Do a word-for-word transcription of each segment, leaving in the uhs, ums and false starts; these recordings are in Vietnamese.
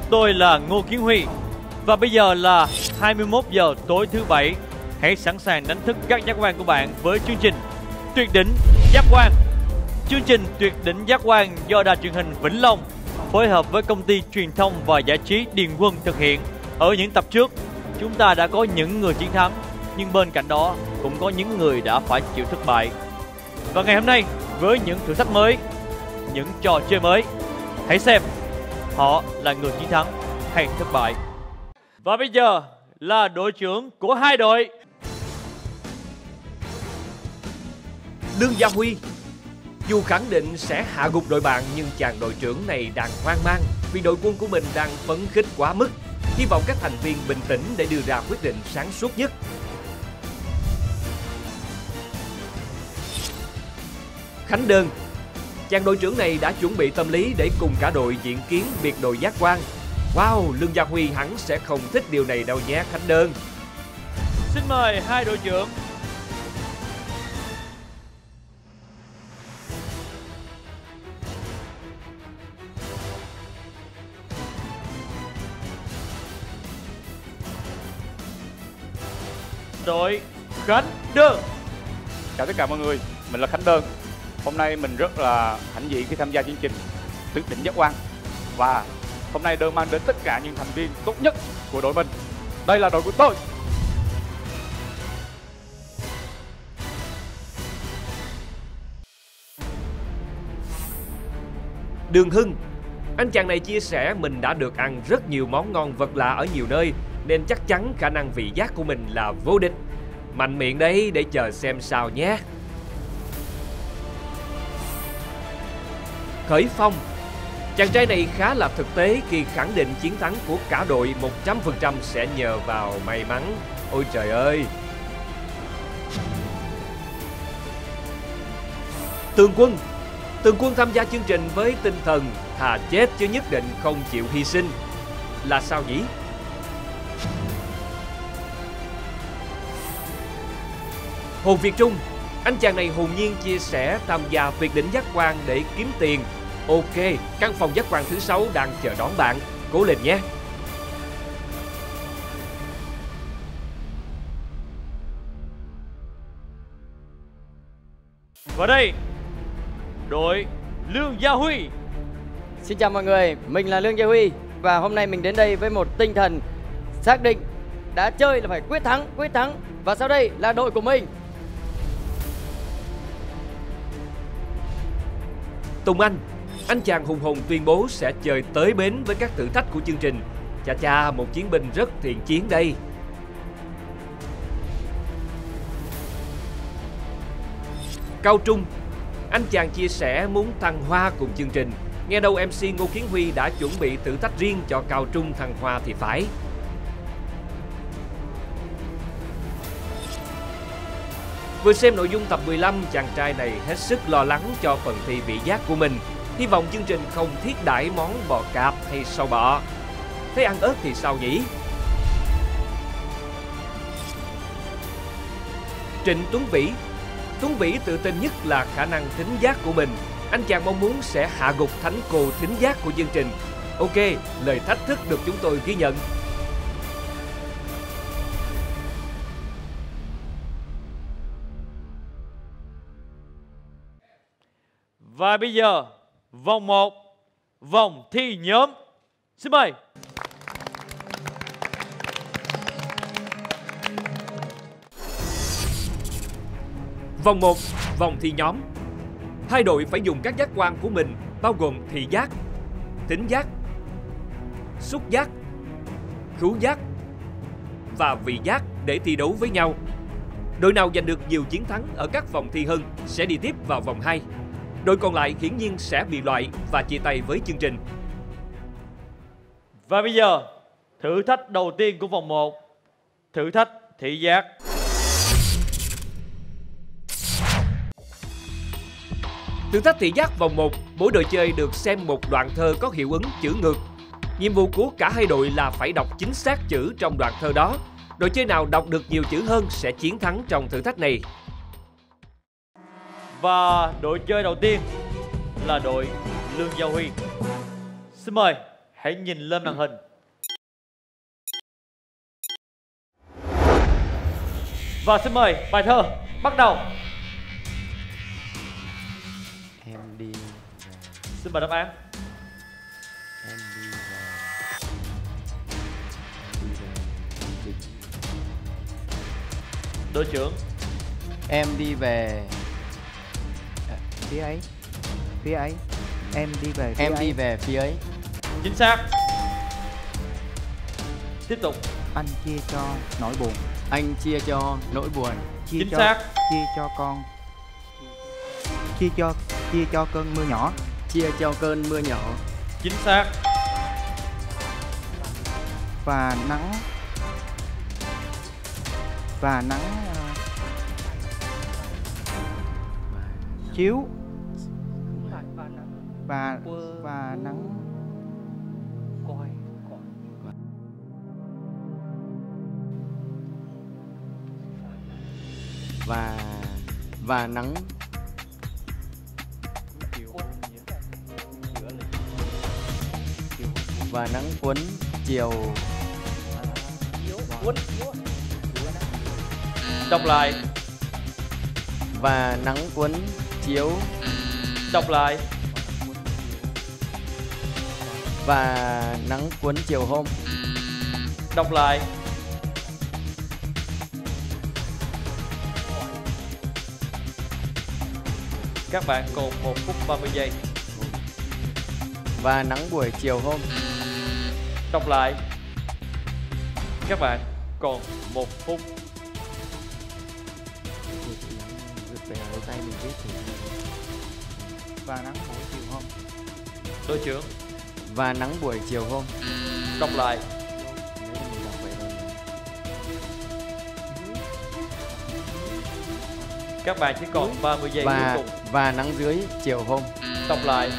Tôi là Ngô Kiến Huy. Và bây giờ là hai mươi mốt giờ tối thứ bảy. Hãy sẵn sàng đánh thức các giác quan của bạn với chương trình Tuyệt đỉnh giác quan. Chương trình Tuyệt đỉnh giác quan do đài truyền hình Vĩnh Long phối hợp với công ty truyền thông và giải trí Điền Quân thực hiện. Ở những tập trước, chúng ta đã có những người chiến thắng, nhưng bên cạnh đó cũng có những người đã phải chịu thất bại. Và ngày hôm nay, với những thử thách mới, những trò chơi mới, hãy xem họ là người chiến thắng hay thất bại. Và bây giờ là đội trưởng của hai đội. Lương Gia Huy. Dù khẳng định sẽ hạ gục đội bạn, nhưng chàng đội trưởng này đang hoang mang vì đội quân của mình đang phấn khích quá mức. Hy vọng các thành viên bình tĩnh để đưa ra quyết định sáng suốt nhất. Khánh Đơn. Chàng đội trưởng này đã chuẩn bị tâm lý để cùng cả đội diễn kiến biệt đội giác quan. Wow, Lương Gia Huy hắn sẽ không thích điều này đâu nhé Khánh Đơn. Xin mời hai đội trưởng. Đội Khánh Đơn. Chào tất cả mọi người, mình là Khánh Đơn. Hôm nay mình rất là hãnh diện khi tham gia chương trình Tuyệt đỉnh giác quan. Và hôm nay Đơn mang đến tất cả những thành viên tốt nhất của đội mình. Đây là đội của tôi. Đường Hưng. Anh chàng này chia sẻ mình đã được ăn rất nhiều món ngon vật lạ ở nhiều nơi, nên chắc chắn khả năng vị giác của mình là vô địch. Mạnh miệng đấy, để chờ xem sao nhé. Khởi Phong. Chàng trai này khá là thực tế khi khẳng định chiến thắng của cả đội một trăm phần trăm sẽ nhờ vào may mắn. Ôi trời ơi. Tường Quân. Tường Quân tham gia chương trình với tinh thần thà chết chứ nhất định không chịu hy sinh. Là sao nhỉ? Hồ Việt Trung. Anh chàng này hồn nhiên chia sẻ tham gia tuyệt đỉnh giác quan để kiếm tiền. Ok, căn phòng giác quan thứ sáu đang chờ đón bạn. Cố lên nhé. Và đây, đội Lương Gia Huy. Xin chào mọi người, mình là Lương Gia Huy. Và hôm nay mình đến đây với một tinh thần xác định đã chơi là phải quyết thắng, quyết thắng. Và sau đây là đội của mình. Tùng Anh. Anh chàng hùng hồn tuyên bố sẽ chơi tới bến với các thử thách của chương trình. Chà chà, một chiến binh rất thiện chiến đây. Cao Trung. Anh chàng chia sẻ muốn thăng hoa cùng chương trình. Nghe đâu em xê Ngô Kiến Huy đã chuẩn bị thử thách riêng cho Cao Trung thăng hoa thì phải. Vừa xem nội dung tập mười lăm, chàng trai này hết sức lo lắng cho phần thi vị giác của mình. Hy vọng chương trình không thiết đãi món bò cạp hay sâu bọ. Thế ăn ớt thì sao nhỉ? Trịnh Tuấn Vĩ. Tuấn Vĩ tự tin nhất là khả năng thính giác của mình. Anh chàng mong muốn sẽ hạ gục thánh cô thính giác của chương trình. Ok, lời thách thức được chúng tôi ghi nhận. Và bây giờ, vòng một, vòng thi nhóm. Xin mời. Vòng một, vòng thi nhóm. Hai đội phải dùng các giác quan của mình, bao gồm thị giác, thính giác, xúc giác, khứu giác và vị giác để thi đấu với nhau. Đội nào giành được nhiều chiến thắng ở các vòng thi hơn sẽ đi tiếp vào vòng hai. Đội còn lại hiển nhiên sẽ bị loại và chia tay với chương trình. Và bây giờ, thử thách đầu tiên của vòng một, thử thách thị giác. Thử thách thị giác vòng một, mỗi đội chơi được xem một đoạn thơ có hiệu ứng chữ ngược. Nhiệm vụ của cả hai đội là phải đọc chính xác chữ trong đoạn thơ đó. Đội chơi nào đọc được nhiều chữ hơn sẽ chiến thắng trong thử thách này. Và đội chơi đầu tiên là đội Lương Gia Huy. Xin mời hãy nhìn lên màn hình. Và xin mời bài thơ bắt đầu. Em đi. Xin mời đáp án. Em đi về. Đi về. Đội trưởng. Em đi về. Phía ấy. Phía ấy. Em đi về phía Em ấy. đi về phía ấy. Chính xác. Tiếp tục. Anh chia cho nỗi buồn. Anh chia cho nỗi buồn. Chia Chính cho, xác. Chia cho con. Chia cho chia cho cơn mưa nhỏ. Chia cho cơn mưa nhỏ. Chính xác. Và nắng. Và nắng uh, chiếu. Và và nắng. Và và nắng. Và nắng cuốn chiều. Đọc lại. Và nắng cuốn chiếu. Đọc lại. Và nắng cuốn chiều hôm. Đọc lại. Các bạn còn một phút ba mươi giây. Và nắng buổi chiều hôm. Đọc lại. Các bạn còn một phút. Và nắng buổi chiều hôm. Đội trưởng. Và nắng buổi chiều hôm. Đọc lại. Các bạn chỉ còn ba mươi giây Và cuối cùng. và nắng dưới chiều hôm. Đọc lại.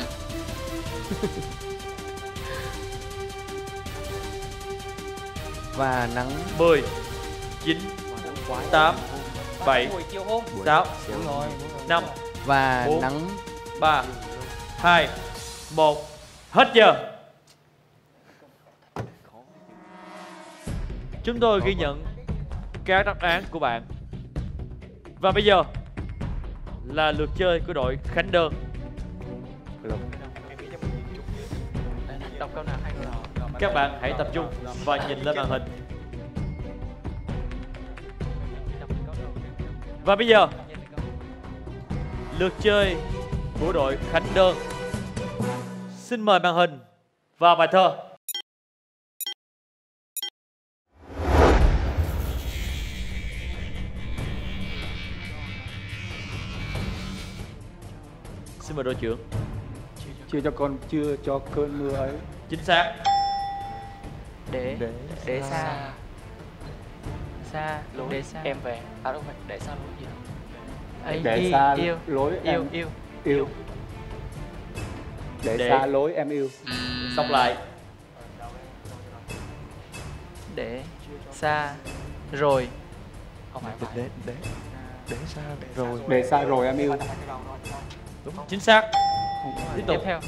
Và nắng mười, chín, tám, bảy, sáu, năm, và bốn, nắng ba, hai, một. Hết giờ. Chúng tôi ghi nhận các đáp án của bạn. Và bây giờ là lượt chơi của đội Khánh Đơn. Các bạn hãy tập trung và nhìn lên màn hình. Và bây giờ lượt chơi của đội Khánh Đơn. Xin mời màn hình và bài thơ. Xin mời đội trưởng. Chia cho con chưa cho cơn mưa ấy. Chính xác. Để Để để xa xa để xa em về à đâu phải để xa lối gì ấy để đi, xa yêu lối yêu em yêu yêu. Để, Để. xa lối em yêu. Đọc lại. để xa rồi không phải Để để để xa rồi. Để xa rồi em yêu. Đúng. Chính xác. Tiếp tục. tiếp theo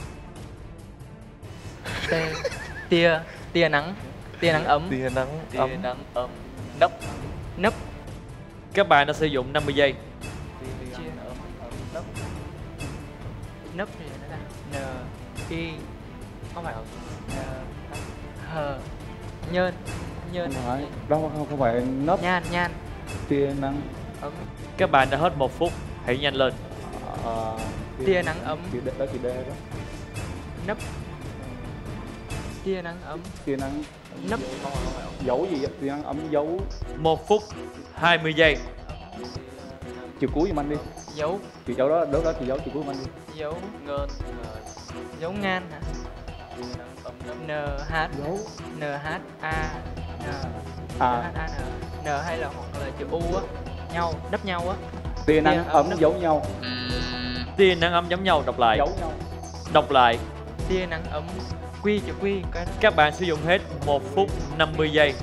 Tê, tia tia nắng tia nắng ấm Tia nắng tia ấm. nắng ấm nấp nấp Các bạn đã sử dụng năm mươi giây. chia nấp nấp gì nữa ta n i không phải n hờ nhơn nhơn Không phải. Đâu không, không phải nấp. nhan nhan Tia nắng. ấm Các bạn đã hết một phút. Hãy nhanh lên. Ờ, tia nắng ấm Chữ D đó, chữ D đó. nấp tia nắng ấm Tia nắng. nấp Dấu gì vậy? Tia nắng ấm dấu. Một phút hai mươi giây. Chữ cuối giùm anh đi. dấu Chữ dấu đó, đó, đó chữ dấu chữ cuối giùm anh đi. dấu ngơn dấu ngan hả n h Dấu. n h a n À. n h a n n hay là hoặc là chữ u á nhau nấp nhau á Tia nắng Tia ấm ấm. dấu nhau. Tia nắng ấm giống nhau. Đọc lại. Dấu nhau. Đọc lại. tia nắng ấm quy chữ quy cái Các bạn sử dụng hết một phút năm mươi giây.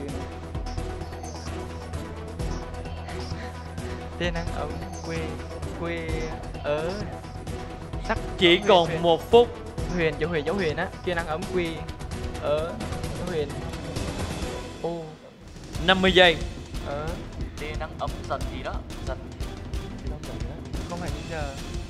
tia nắng ấm quy quy ở sắc Chỉ huyền, còn huyền. một phút. huyền chữ huyền dấu huyền á tia nắng ấm quy Ở huyện U. năm mươi giây. Ở tia nắng ấm dần gì đó, dần đâu rồi đó. Không phải bây giờ.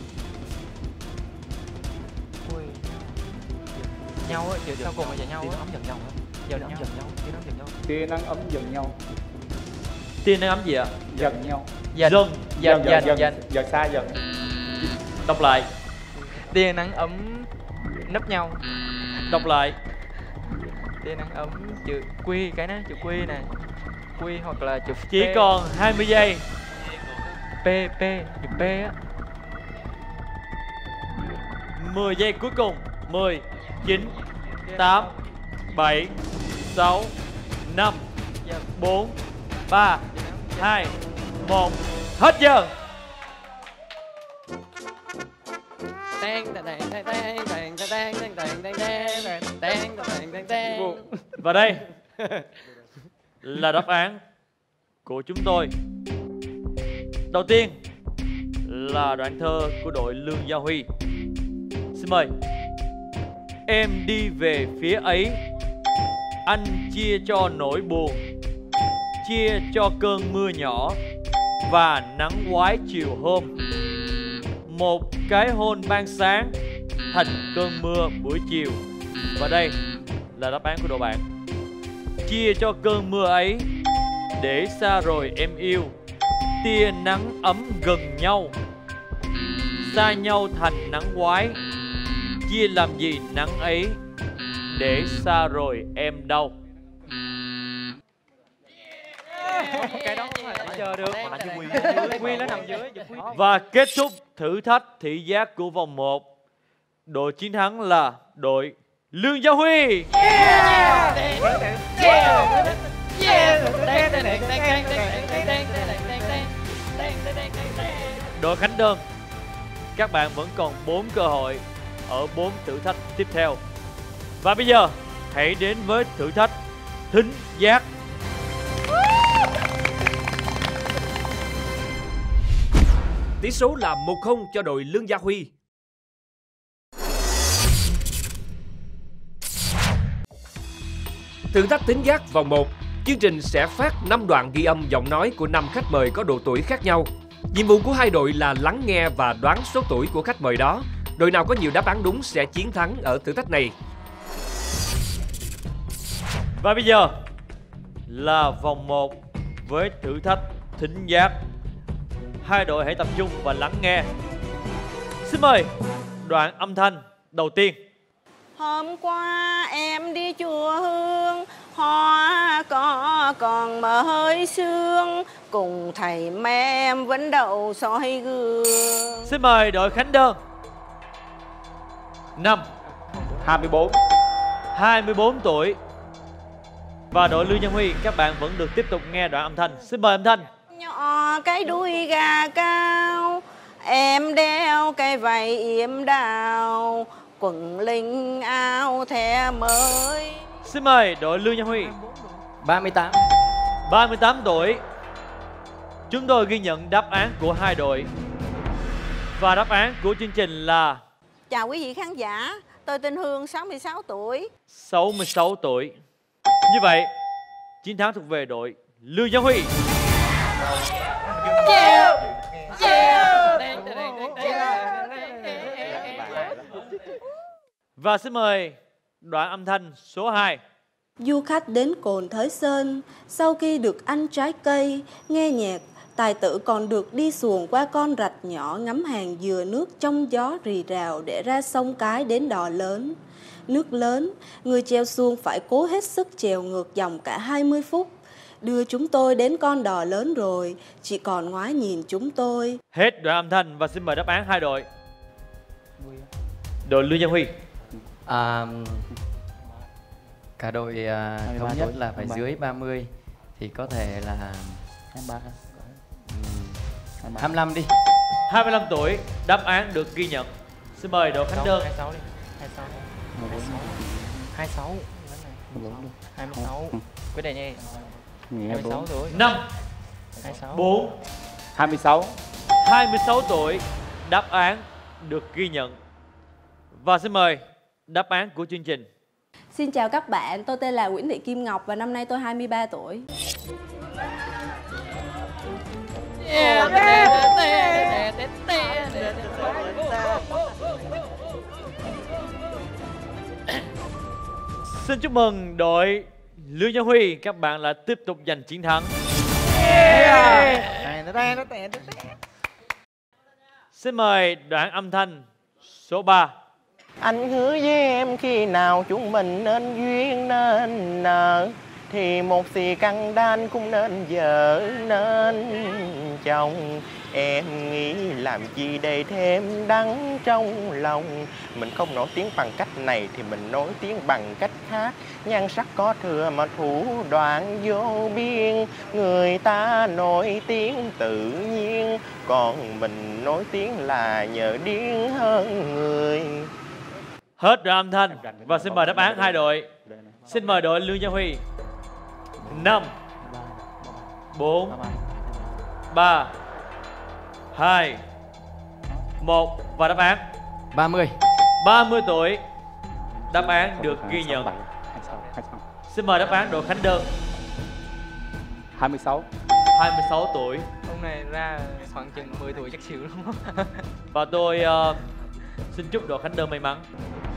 Ui. Nhau á, chữ sau cùng là nhau á. ấm dần nhau. Dần nhau. Dần nhau. Tia nắng dần nhau. Tia nắng ấm dần nhau. Tia nắng ấm gì ạ? Dần nhau. Dần. Dần. Dần dần dần. Dần xa dần. Đọc lại. Tia nắng ấm nấp nhau. Đọc lại. Tia nắng ấm chữ quy cái đó, chữ quy này. Quy hoặc là chữ P. Chỉ còn hai mươi giây. P P chữ P á. mười giây cuối cùng. Mười, chín, tám, bảy, sáu, năm, bốn, ba, hai, một. Hết giờ. Teng teng teng teng teng teng teng teng teng teng teng teng teng teng teng. Và đây là đáp án của chúng tôi. Đầu tiên là đoạn thơ của đội Lương Gia Huy. Xin mời. Em đi về phía ấy, anh chia cho nỗi buồn, chia cho cơn mưa nhỏ và nắng quái chiều hôm. Một cái hôn ban sáng thành cơn mưa buổi chiều. Và đây là đáp án của đội bạn. Chia cho cơn mưa ấy, để xa rồi em yêu, tia nắng ấm gần nhau, xa nhau thành nắng quái, chia làm gì nắng ấy, để xa rồi em đau. Cái đó không phải chờ được. Quy nó nằm dưới. Và kết thúc thử thách thị giác của vòng một. Đội chiến thắng là đội Lương Gia Huy. Đội Khánh Đơn, các bạn vẫn còn bốn cơ hội ở bốn thử thách tiếp theo. Và bây giờ hãy đến với thử thách thính giác. Tỷ số là một không cho đội Lương Gia Huy. Thử thách thính giác vòng một. Chương trình sẽ phát năm đoạn ghi âm giọng nói của năm khách mời có độ tuổi khác nhau. Nhiệm vụ của hai đội là lắng nghe và đoán số tuổi của khách mời đó. Đội nào có nhiều đáp án đúng sẽ chiến thắng ở thử thách này. Và bây giờ là vòng một với thử thách thính giác. Hai đội hãy tập trung và lắng nghe. Xin mời đoạn âm thanh đầu tiên. Hôm qua em đi chùa Hương, hoa có còn mờ hơi sương, cùng thầy mẹ em vẫn đậu soi gương. Xin mời đội Khánh Đơn. Năm, hai mươi bốn. hai mươi bốn tuổi. Và đội Lương Gia Huy, các bạn vẫn được tiếp tục nghe đoạn âm thanh. Xin mời âm thanh. Nhỏ cái đuôi gà cao, em đeo cái váy yếm đào, quần linh áo thẻ mới. Xin mời đội Lương Gia Huy. ba mươi tám. ba mươi tám tuổi. Chúng tôi ghi nhận đáp án của hai đội. Và đáp án của chương trình là... Chào quý vị khán giả, tôi tên Hương, sáu mươi sáu tuổi. sáu mươi sáu tuổi. Như vậy, chiến thắng thuộc về đội Lương Gia Huy. Và xin mời đoạn âm thanh số hai. Du khách đến Cồn Thới Sơn, sau khi được ăn trái cây, nghe nhạc, tài tử còn được đi xuồng qua con rạch nhỏ ngắm hàng dừa nước trong gió rì rào để ra sông Cái đến đò lớn. Nước lớn, người chèo xuồng phải cố hết sức chèo ngược dòng cả hai mươi phút. Đưa chúng tôi đến con đò lớn rồi, chỉ còn ngoái nhìn chúng tôi. Hết đoạn âm thanh và xin mời đáp án hai đội. Đội Lương Gia Huy. À, cả đội à, thống nhất là phải dưới ba mươi thì có thể là hai mươi lăm đi. hai mươi lăm tuổi, đáp án được ghi nhận. Xin mời đội Khánh Đơn. hai mươi sáu đi. hai mươi sáu. hai mươi sáu. hai mươi sáu. Quyết định nha. hai mươi sáu tuổi. Năm, hai mươi sáu. bốn, hai mươi sáu. hai mươi sáu tuổi, đáp án được ghi nhận. Và xin mời đáp án của chương trình. Xin chào các bạn, tôi tên là Nguyễn Thị Kim Ngọc và năm nay tôi hai mươi ba tuổi. Xin chúc mừng đội Lương Gia Huy, các bạn lại tiếp tục giành chiến thắng. Xin mời đoạn âm thanh số ba. Anh hứa với em khi nào chúng mình nên duyên nên nợ, thì một xì căng đan cũng nên vợ nên chồng. Em nghĩ làm gì để thêm đắng trong lòng. Mình không nổi tiếng bằng cách này thì mình nổi tiếng bằng cách khác. Nhan sắc có thừa mà thủ đoạn vô biên. Người ta nổi tiếng tự nhiên, còn mình nổi tiếng là nhờ điên hơn người. Hết đoạn âm thanh và xin mời đáp án hai đội. Xin mời đội Lương Gia Huy. Năm, bốn, ba, hai, một và đáp án ba mươi. ba mươi tuổi. Đáp án được ghi nhận. Xin mời đáp án đội Khánh Đơn. hai mươi sáu. hai mươi sáu tuổi. Hôm nay ra khoảng chừng mười tuổi chắc xỉu luôn. Và tôi uh, xin chúc đội Khánh Đơn may mắn.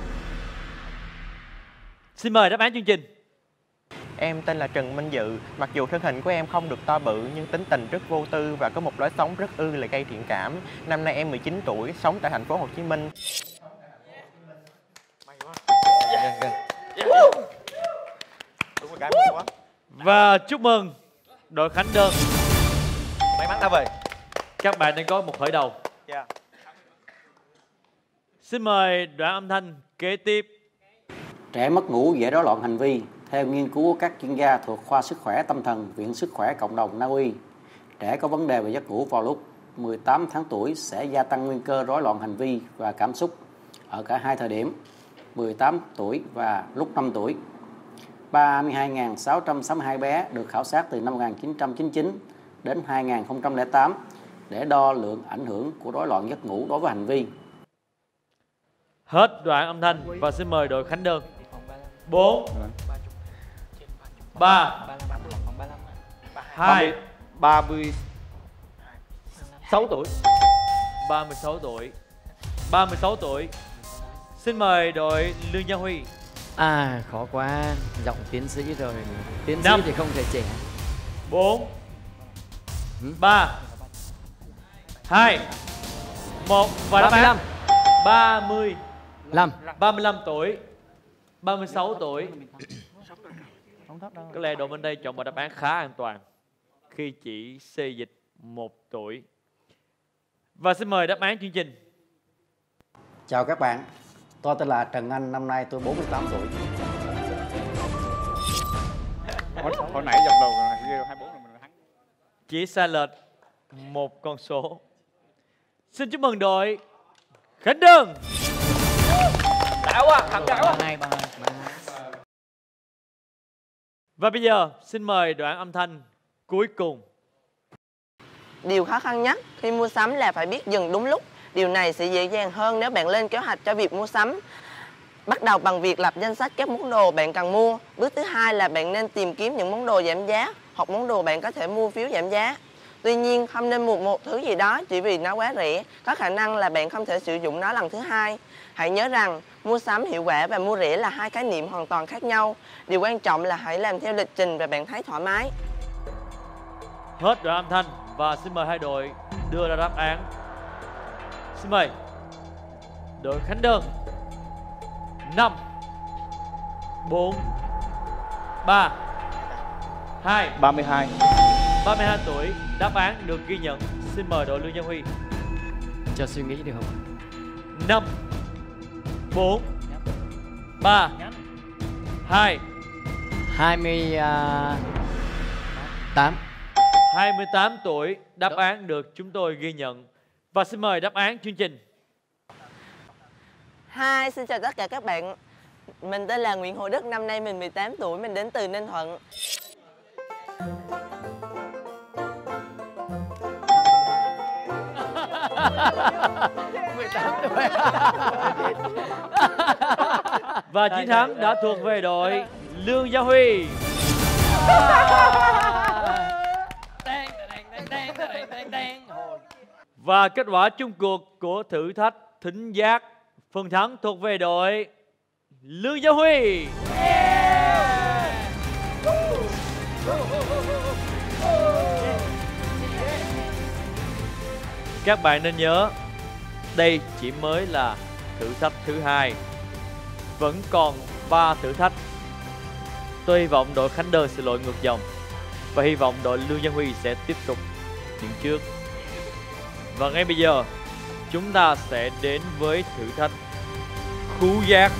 Xin mời đáp án chương trình. Em tên là Trần Minh Dự. Mặc dù thân hình của em không được to bự nhưng tính tình rất vô tư và có một lối sống rất ư là gây thiện cảm. Năm nay em mười chín tuổi, sống tại thành phố Hồ Chí Minh. Và chúc mừng đội Khánh Đơn. May mắn đã về. Các bạn đang có một khởi đầu. Yeah. Xin mời đoạn âm thanh kế tiếp. Trẻ mất ngủ dễ rối loạn hành vi. Theo nghiên cứu của các chuyên gia thuộc khoa sức khỏe tâm thần, Viện Sức khỏe Cộng đồng Na Uy, trẻ có vấn đề về giấc ngủ vào lúc mười tám tháng tuổi sẽ gia tăng nguy cơ rối loạn hành vi và cảm xúc ở cả hai thời điểm, mười tám tuổi và lúc năm tuổi. ba mươi hai nghìn sáu trăm sáu mươi hai bé được khảo sát từ năm một nghìn chín trăm chín mươi chín đến hai nghìn không trăm lẻ tám để đo lượng ảnh hưởng của rối loạn giấc ngủ đối với hành vi. Hết đoạn âm thanh và xin mời đội Khánh Đơn. Bốn, ba, hai, ba mươi sáu tuổi. ba mươi sáu tuổi. ba mươi sáu tuổi. Xin mời đội Lương Gia Huy. À, khó quá. Giọng tiến sĩ rồi. Tiến Năm. sĩ thì không thể trẻ. Bốn, ba, hai, một và đáp án ba mươi lăm. ba mươi lăm tuổi. ba mươi sáu tuổi. Có lẽ đội bên đây chọn một đáp án khá an toàn khi chỉ xê dịch một tuổi. Và xin mời đáp án chương trình. Chào các bạn, tôi tên là Trần Anh, năm nay tôi bốn mươi tám tuổi. Hồi, hồi nãy dòng đầu hai mươi bốn là mình thắng. Chỉ sai lệch một con số. Xin chúc mừng đội Khánh Đơn. Đã quá, thật đã quá. Và bây giờ xin mời đoạn âm thanh cuối cùng. Điều khó khăn nhất khi mua sắm là phải biết dừng đúng lúc. Điều này sẽ dễ dàng hơn nếu bạn lên kế hoạch cho việc mua sắm. Bắt đầu bằng việc lập danh sách các món đồ bạn cần mua. Bước thứ hai là bạn nên tìm kiếm những món đồ giảm giá hoặc món đồ bạn có thể mua phiếu giảm giá. Tuy nhiên, không nên mua một thứ gì đó chỉ vì nó quá rẻ. Có khả năng là bạn không thể sử dụng nó lần thứ hai. Hãy nhớ rằng, mua sắm hiệu quả và mua rẻ là hai khái niệm hoàn toàn khác nhau. Điều quan trọng là hãy làm theo lịch trình và bạn thấy thoải mái. Hết đoạn âm thanh và xin mời hai đội đưa ra đáp án. Xin mời đội Khánh Đơn. Năm, bốn, ba, hai, ba mươi hai. ba mươi hai tuổi. Đáp án được ghi nhận. Xin mời đội Lương Gia Huy. Cho suy nghĩ được không? Năm, bốn, ba, hai, hai mươi tám. hai mươi tám tuổi. Đáp án được chúng tôi ghi nhận. Và xin mời đáp án chương trình. Hi, xin chào tất cả các bạn. Mình tên là Nguyễn Hồ Đức, năm nay mình mười tám tuổi, mình đến từ Ninh Thuận. mười tám tuổi. Và chiến thắng đã thuộc về đội Lương Gia Huy. Và kết quả chung cuộc của thử thách thính giác, phần thắng thuộc về đội Lương Gia Huy. Các bạn nên nhớ, đây chỉ mới là thử thách thứ hai, vẫn còn ba thử thách. Tôi hy vọng đội Khánh Đơn sẽ lội ngược dòng và hy vọng đội Lương Gia Huy sẽ tiếp tục đứng trước. Và ngay bây giờ chúng ta sẽ đến với thử thách khứu giác.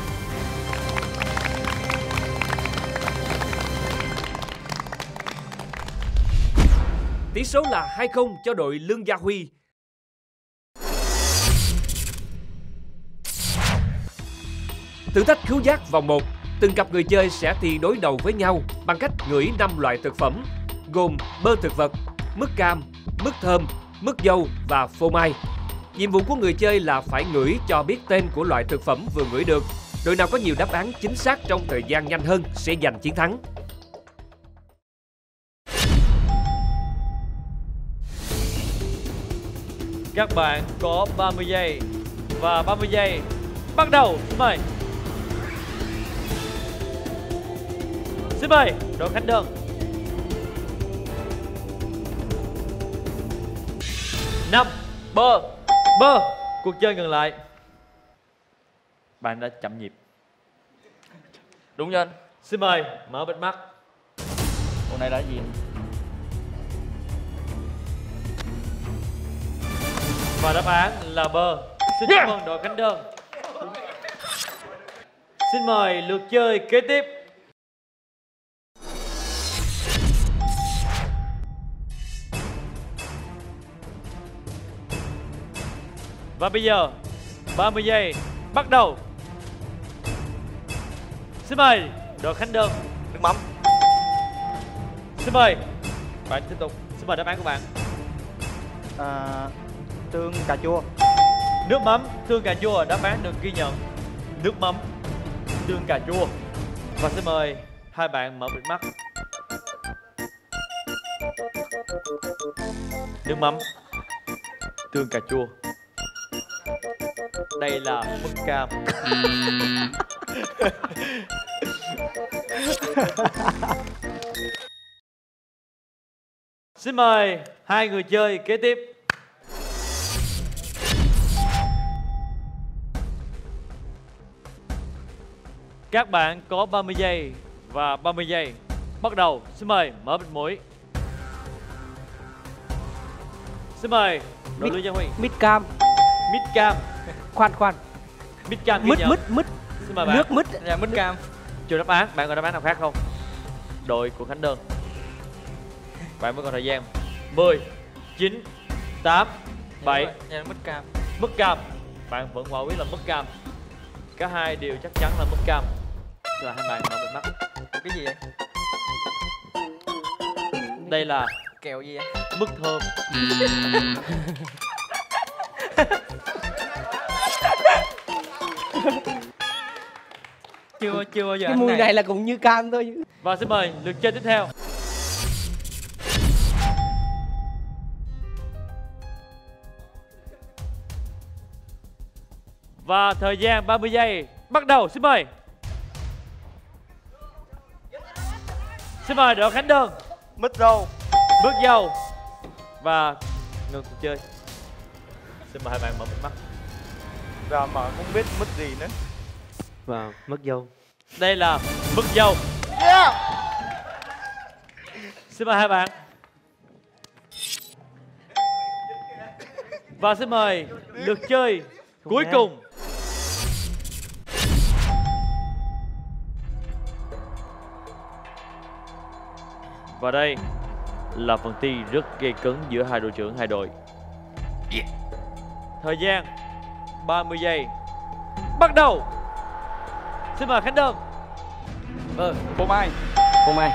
Tỷ số là hai không cho đội Lương Gia Huy. Thử thách khứu giác vòng một, từng cặp người chơi sẽ thi đối đầu với nhau bằng cách ngửi năm loại thực phẩm gồm bơ thực vật, mứt cam, mứt thơm, mứt dâu và phô mai. Nhiệm vụ của người chơi là phải ngửi cho biết tên của loại thực phẩm vừa ngửi được. Đội nào có nhiều đáp án chính xác trong thời gian nhanh hơn sẽ giành chiến thắng. Các bạn có ba mươi giây và ba mươi giây bắt đầu. Xin mời. Xin mời đội Khánh Đơn. Năm. Bơ. Bơ. Cuộc chơi ngừng lại. Bạn đã chậm nhịp. Đúng chưa anh? Xin mời mở bịt mắt. Hôm nay là gì? Và đáp án là bơ. Xin chúc mừng đội Khánh Đơn. Xin mời lượt chơi kế tiếp. Và bây giờ ba mươi giây bắt đầu. Xin mời đội Khánh Đơn. Nước mắm. Xin mời bạn tiếp tục. Xin mời đáp án của bạn. À, tương cà chua. Nước mắm, tương cà chua, đáp án được ghi nhận. Nước mắm, tương cà chua. Và xin mời hai bạn mở bịt mắt. Nước mắm, tương cà chua. Đây là mứt cam. Xin mời hai người chơi kế tiếp. Các bạn có ba mươi giây và ba mươi giây bắt đầu. Xin mời mở bịt mũi. Xin mời đội Lương Gia Huy. Mít cam. Mít cam. Khoan khoan. Mít cam. Mứt mứt mứt. Xin mời bạn. Nước mứt. Dạ mứt cam. Chưa đáp án. Bạn còn đáp án nào khác không? Đội của Khánh Đơn. Bạn mới còn thời gian. Mười, chín, tám, bảy. Dạ mứt cam. Mứt cam. Bạn vẫn quả quyết là mứt cam. Cả hai đều chắc chắn là mứt cam. Rồi hai bạn mở bịt mắt. Cái gì vậy? Đây là kẹo gì vậy? Mứt thơm. chưa chưa bao giờ cái mùi này. này là cũng như cam thôi. Và xin mời lượt chơi tiếp theo. Và thời gian ba mươi giây bắt đầu. Xin mời. Xin mời đội Khánh Đơn. Mứt dâu. Mứt dâu. Và ngừng cuộc chơi. Xin mời hai bạn mở bịt mắt. Giờ mà không biết mứt gì nữa. Wow, mứt dâu. Đây là mứt dâu. Yeah. Xin mời hai bạn. Và xin mời lượt chơi Không cuối nghe. cùng. Và đây là phần thi rất gây cấn giữa hai đội trưởng hai đội. Yeah. Thời gian ba mươi giây bắt đầu. Xin mời Khánh Đơn. Ờ, phô mai. Phô mai.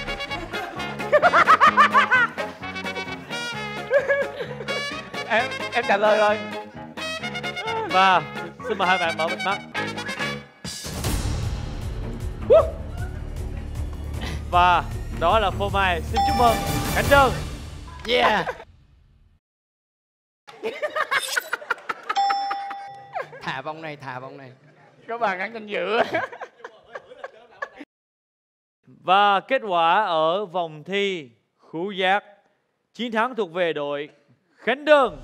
em em trả lời rồi. Và xin mời hai bạn mở bịt mắt. Và đó là phô mai. Xin chúc mừng Khánh Đơn. Yeah. Thả vòng này, thả vòng này. Các bạn ăn danh dự. Và kết quả ở vòng thi khứu giác, chiến thắng thuộc về đội Khánh Đơn.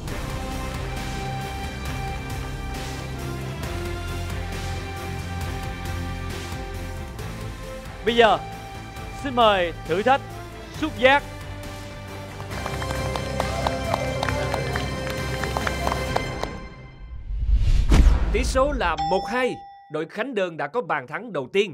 Bây giờ xin mời thử thách xúc giác. Tỷ số là một hai. Đội Khánh Đơn đã có bàn thắng đầu tiên.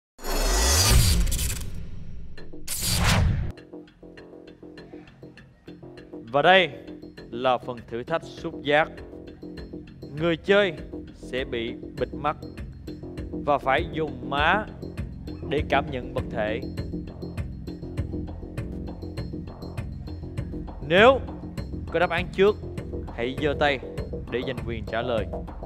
Và đây là phần thử thách xúc giác. Người chơi sẽ bị bịt mắt và phải dùng má để cảm nhận vật thể. Nếu có đáp án trước, hãy giơ tay để giành quyền trả lời.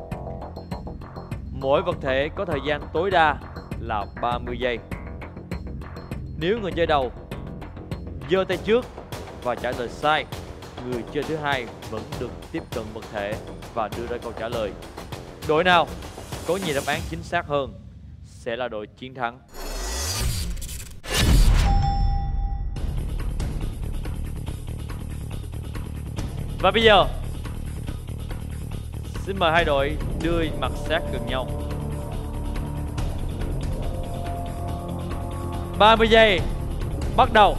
Mỗi vật thể có thời gian tối đa là ba mươi giây. Nếu người chơi đầu giơ tay trước và trả lời sai, người chơi thứ hai vẫn được tiếp cận vật thể và đưa ra câu trả lời. Đội nào có nhiều đáp án chính xác hơn sẽ là đội chiến thắng. Và bây giờ xin mời hai đội đưa mặt sát gần nhau. ba mươi giây bắt đầu.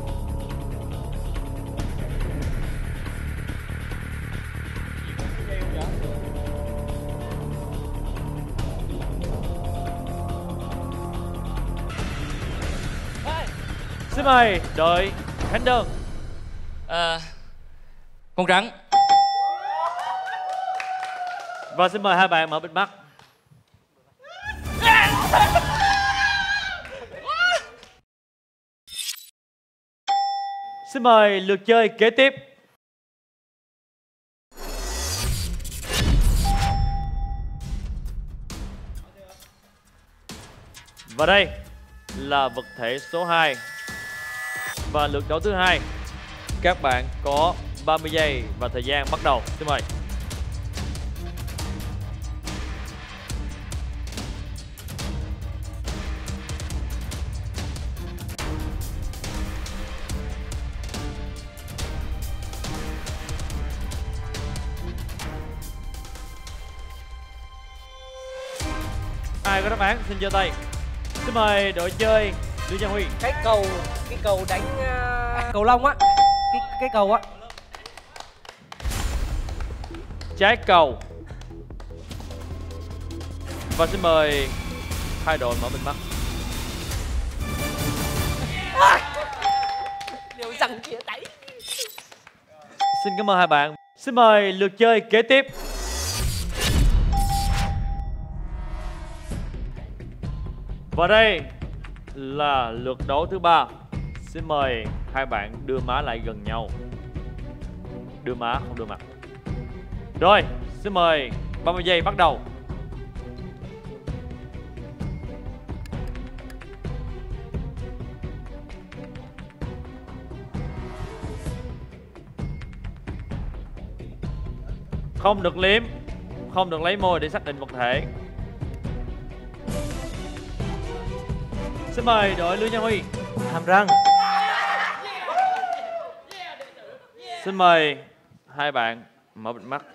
Xin mời đội Khánh Đơn. À, con rắn. Và xin mời hai bạn mở bịt mắt. Xin mời lượt chơi kế tiếp. Và đây là vật thể số hai. Và lượt đấu thứ hai. Các bạn có ba mươi giây và thời gian bắt đầu. Xin mời. Ai có đáp án xin giơ tay. Xin mời đội chơi Lương Gia Huy. Cái cầu, cái cầu đánh uh, cầu lông á, cái cái cầu á. Trái cầu. Và xin mời hai đội mở bịt mắt. Liệu rằng chia tay. Xin cảm ơn hai bạn. Xin mời lượt chơi kế tiếp. Và đây là lượt đấu thứ ba. Xin mời hai bạn đưa má lại gần nhau. Đưa má, không đưa mặt. Rồi, xin mời ba mươi giây bắt đầu. Không được liếm, không được lấy môi để xác định vật thể. Xin mời đội Lương Gia Huy. Hàm răng. Xin mời hai bạn mở bịt mắt.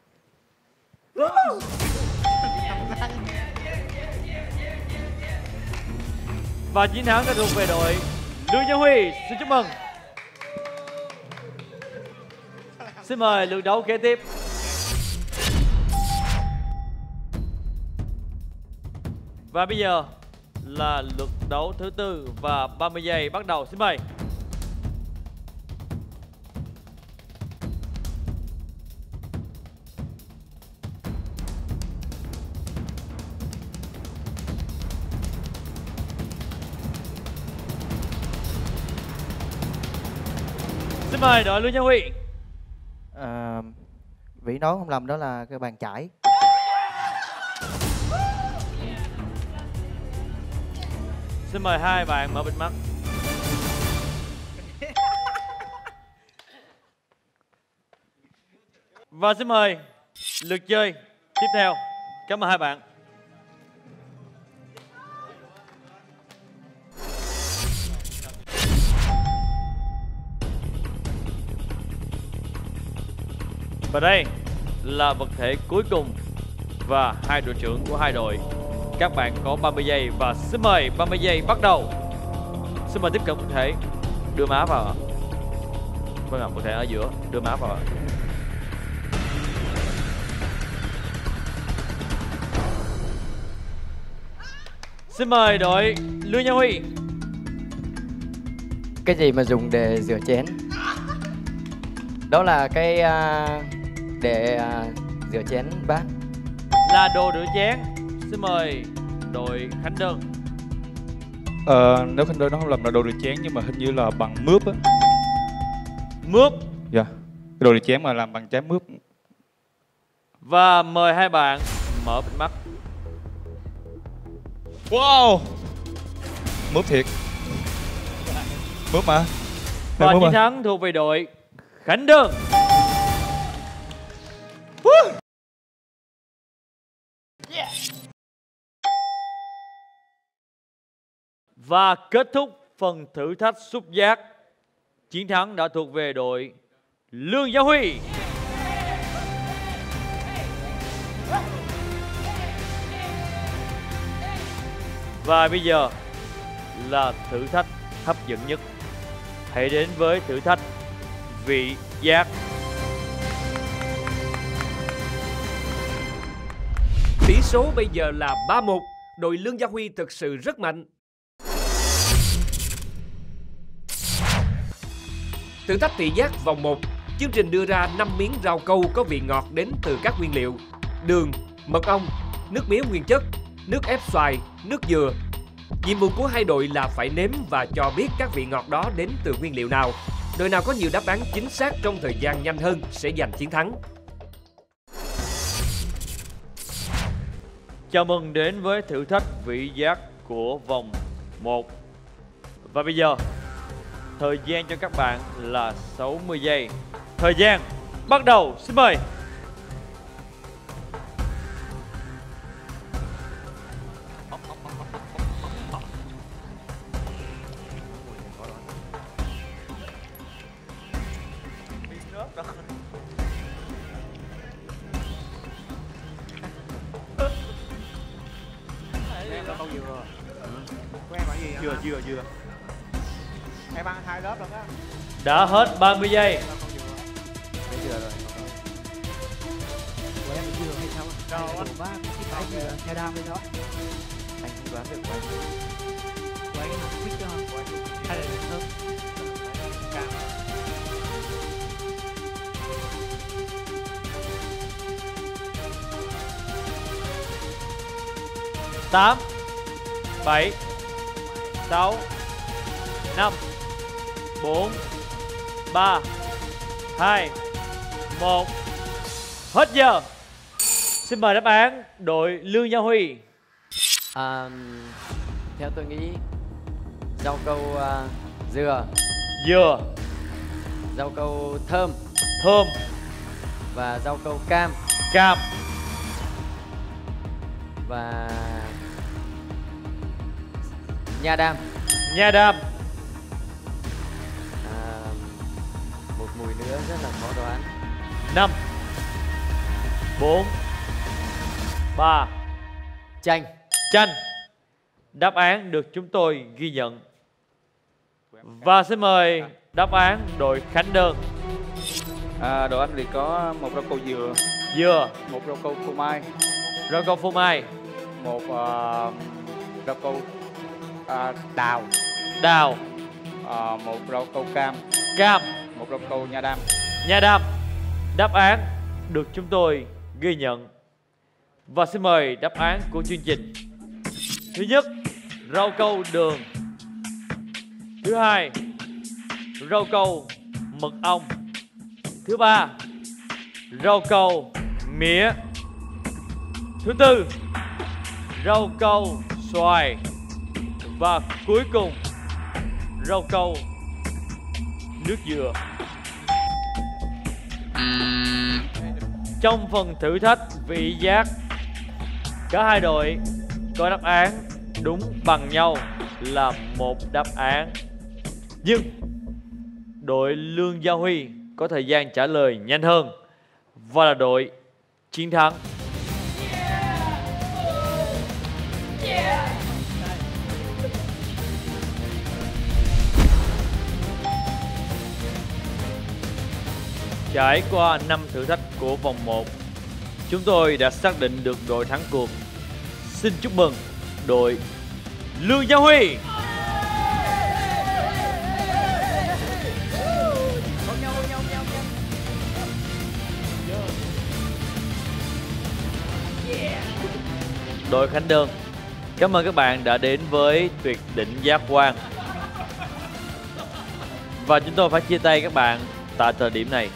Và chiến thắng đã thuộc về đội Lương Gia Huy. Xin chúc mừng. Xin mời lượt đấu kế tiếp. Và bây giờ là lượt đấu thứ tư và ba mươi giây bắt đầu. Xin mời. Xin mời đội Lương Gia Huy. À, Vĩ nói không lầm đó là cái bàn chải. Xin mời hai bạn mở bịt mắt. Và xin mời lượt chơi tiếp theo. Cảm ơn hai bạn. Và đây là vật thể cuối cùng và hai đội trưởng của hai đội. Các bạn có ba mươi giây và xin mời ba mươi giây bắt đầu. Xin mời tiếp cận vật thể, đưa má vào ạ. Vâng ạ, vật thể ở giữa, đưa má vào ạ. Xin mời đội Lương Gia Huy. Cái gì mà dùng để rửa chén? Đó là cái uh, để uh, rửa chén bát. Là đồ rửa chén. Xin mời đội Khánh Đơn. Ờ, nếu Khánh Đơn nó không làm là đồ rửa chén nhưng mà hình như là bằng mướp á. Mướp? Dạ, cái đồ rửa chén mà làm bằng trái mướp. Và mời hai bạn mở bịt mắt. Wow, mướp thiệt. Mướp mà. Và chiến thắng thuộc về đội Khánh Đơn. Yeah. Và kết thúc phần thử thách xúc giác. Chiến thắng đã thuộc về đội Lương Gia Huy. Và bây giờ là thử thách hấp dẫn nhất. Hãy đến với thử thách vị giác. Tỷ số bây giờ là ba một. Đội Lương Gia Huy thực sự rất mạnh. Thử thách thị giác vòng một. Chương trình đưa ra năm miếng rau câu có vị ngọt đến từ các nguyên liệu: đường, mật ong, nước mía nguyên chất, nước ép xoài, nước dừa. Nhiệm vụ của hai đội là phải nếm và cho biết các vị ngọt đó đến từ nguyên liệu nào. Đội nào có nhiều đáp án chính xác trong thời gian nhanh hơn sẽ giành chiến thắng. Chào mừng đến với thử thách vị giác của vòng một. Và bây giờ, thời gian cho các bạn là sáu mươi giây. Thời gian bắt đầu, xin mời. Dừa, dừa, dừa. Em ăn hai lớp rồi đó. Đã hết ba mươi giây. Dừa rồi. Của em là dừa hay sao? Rồi anh. Ba cái phải dừa, theo đam lên đó. Anh không đoán được của anh. Của anh học quýt cho. Hay là thơm. Cam. Tám, bảy, sáu, năm, bốn, ba, hai, một. Hết giờ. Xin mời đáp án đội Lương Gia Huy. À, theo tôi nghĩ rau câu uh, dừa. Dừa. Rau câu thơm. Thơm. Và rau câu cam. Cam. Và nha đam. Nha đam. À, một mùi nữa rất là khó đoán. Năm, bốn, ba. Chanh. Chanh. Đáp án được chúng tôi ghi nhận. Và xin mời đáp án đội Khánh Đơn. À, đội anh thì có một rau câu dừa. Dừa. Một rau câu phô mai. Rau câu phô mai. Một uh, rau câu uh, đào. Đào. Uh, một rau câu cam. Cam. Một rau câu nha đam. Nha đam. Đáp án được chúng tôi ghi nhận. Và xin mời đáp án của chương trình. Thứ nhất, rau câu đường. Thứ hai, rau câu mật ong. Thứ ba, rau câu mía. Thứ tư, rau câu xoài. Và cuối cùng, rau câu, nước dừa. Trong phần thử thách vị giác, cả hai đội có đáp án đúng bằng nhau là một đáp án. Nhưng đội Lương Gia Huy có thời gian trả lời nhanh hơn và là đội chiến thắng. Trải qua năm thử thách của vòng một, chúng tôi đã xác định được đội thắng cuộc. Xin chúc mừng đội Lương Gia Huy. Đội Khánh Đơn, cảm ơn các bạn đã đến với tuyệt đỉnh giác quan. Và chúng tôi phải chia tay các bạn tại thời điểm này.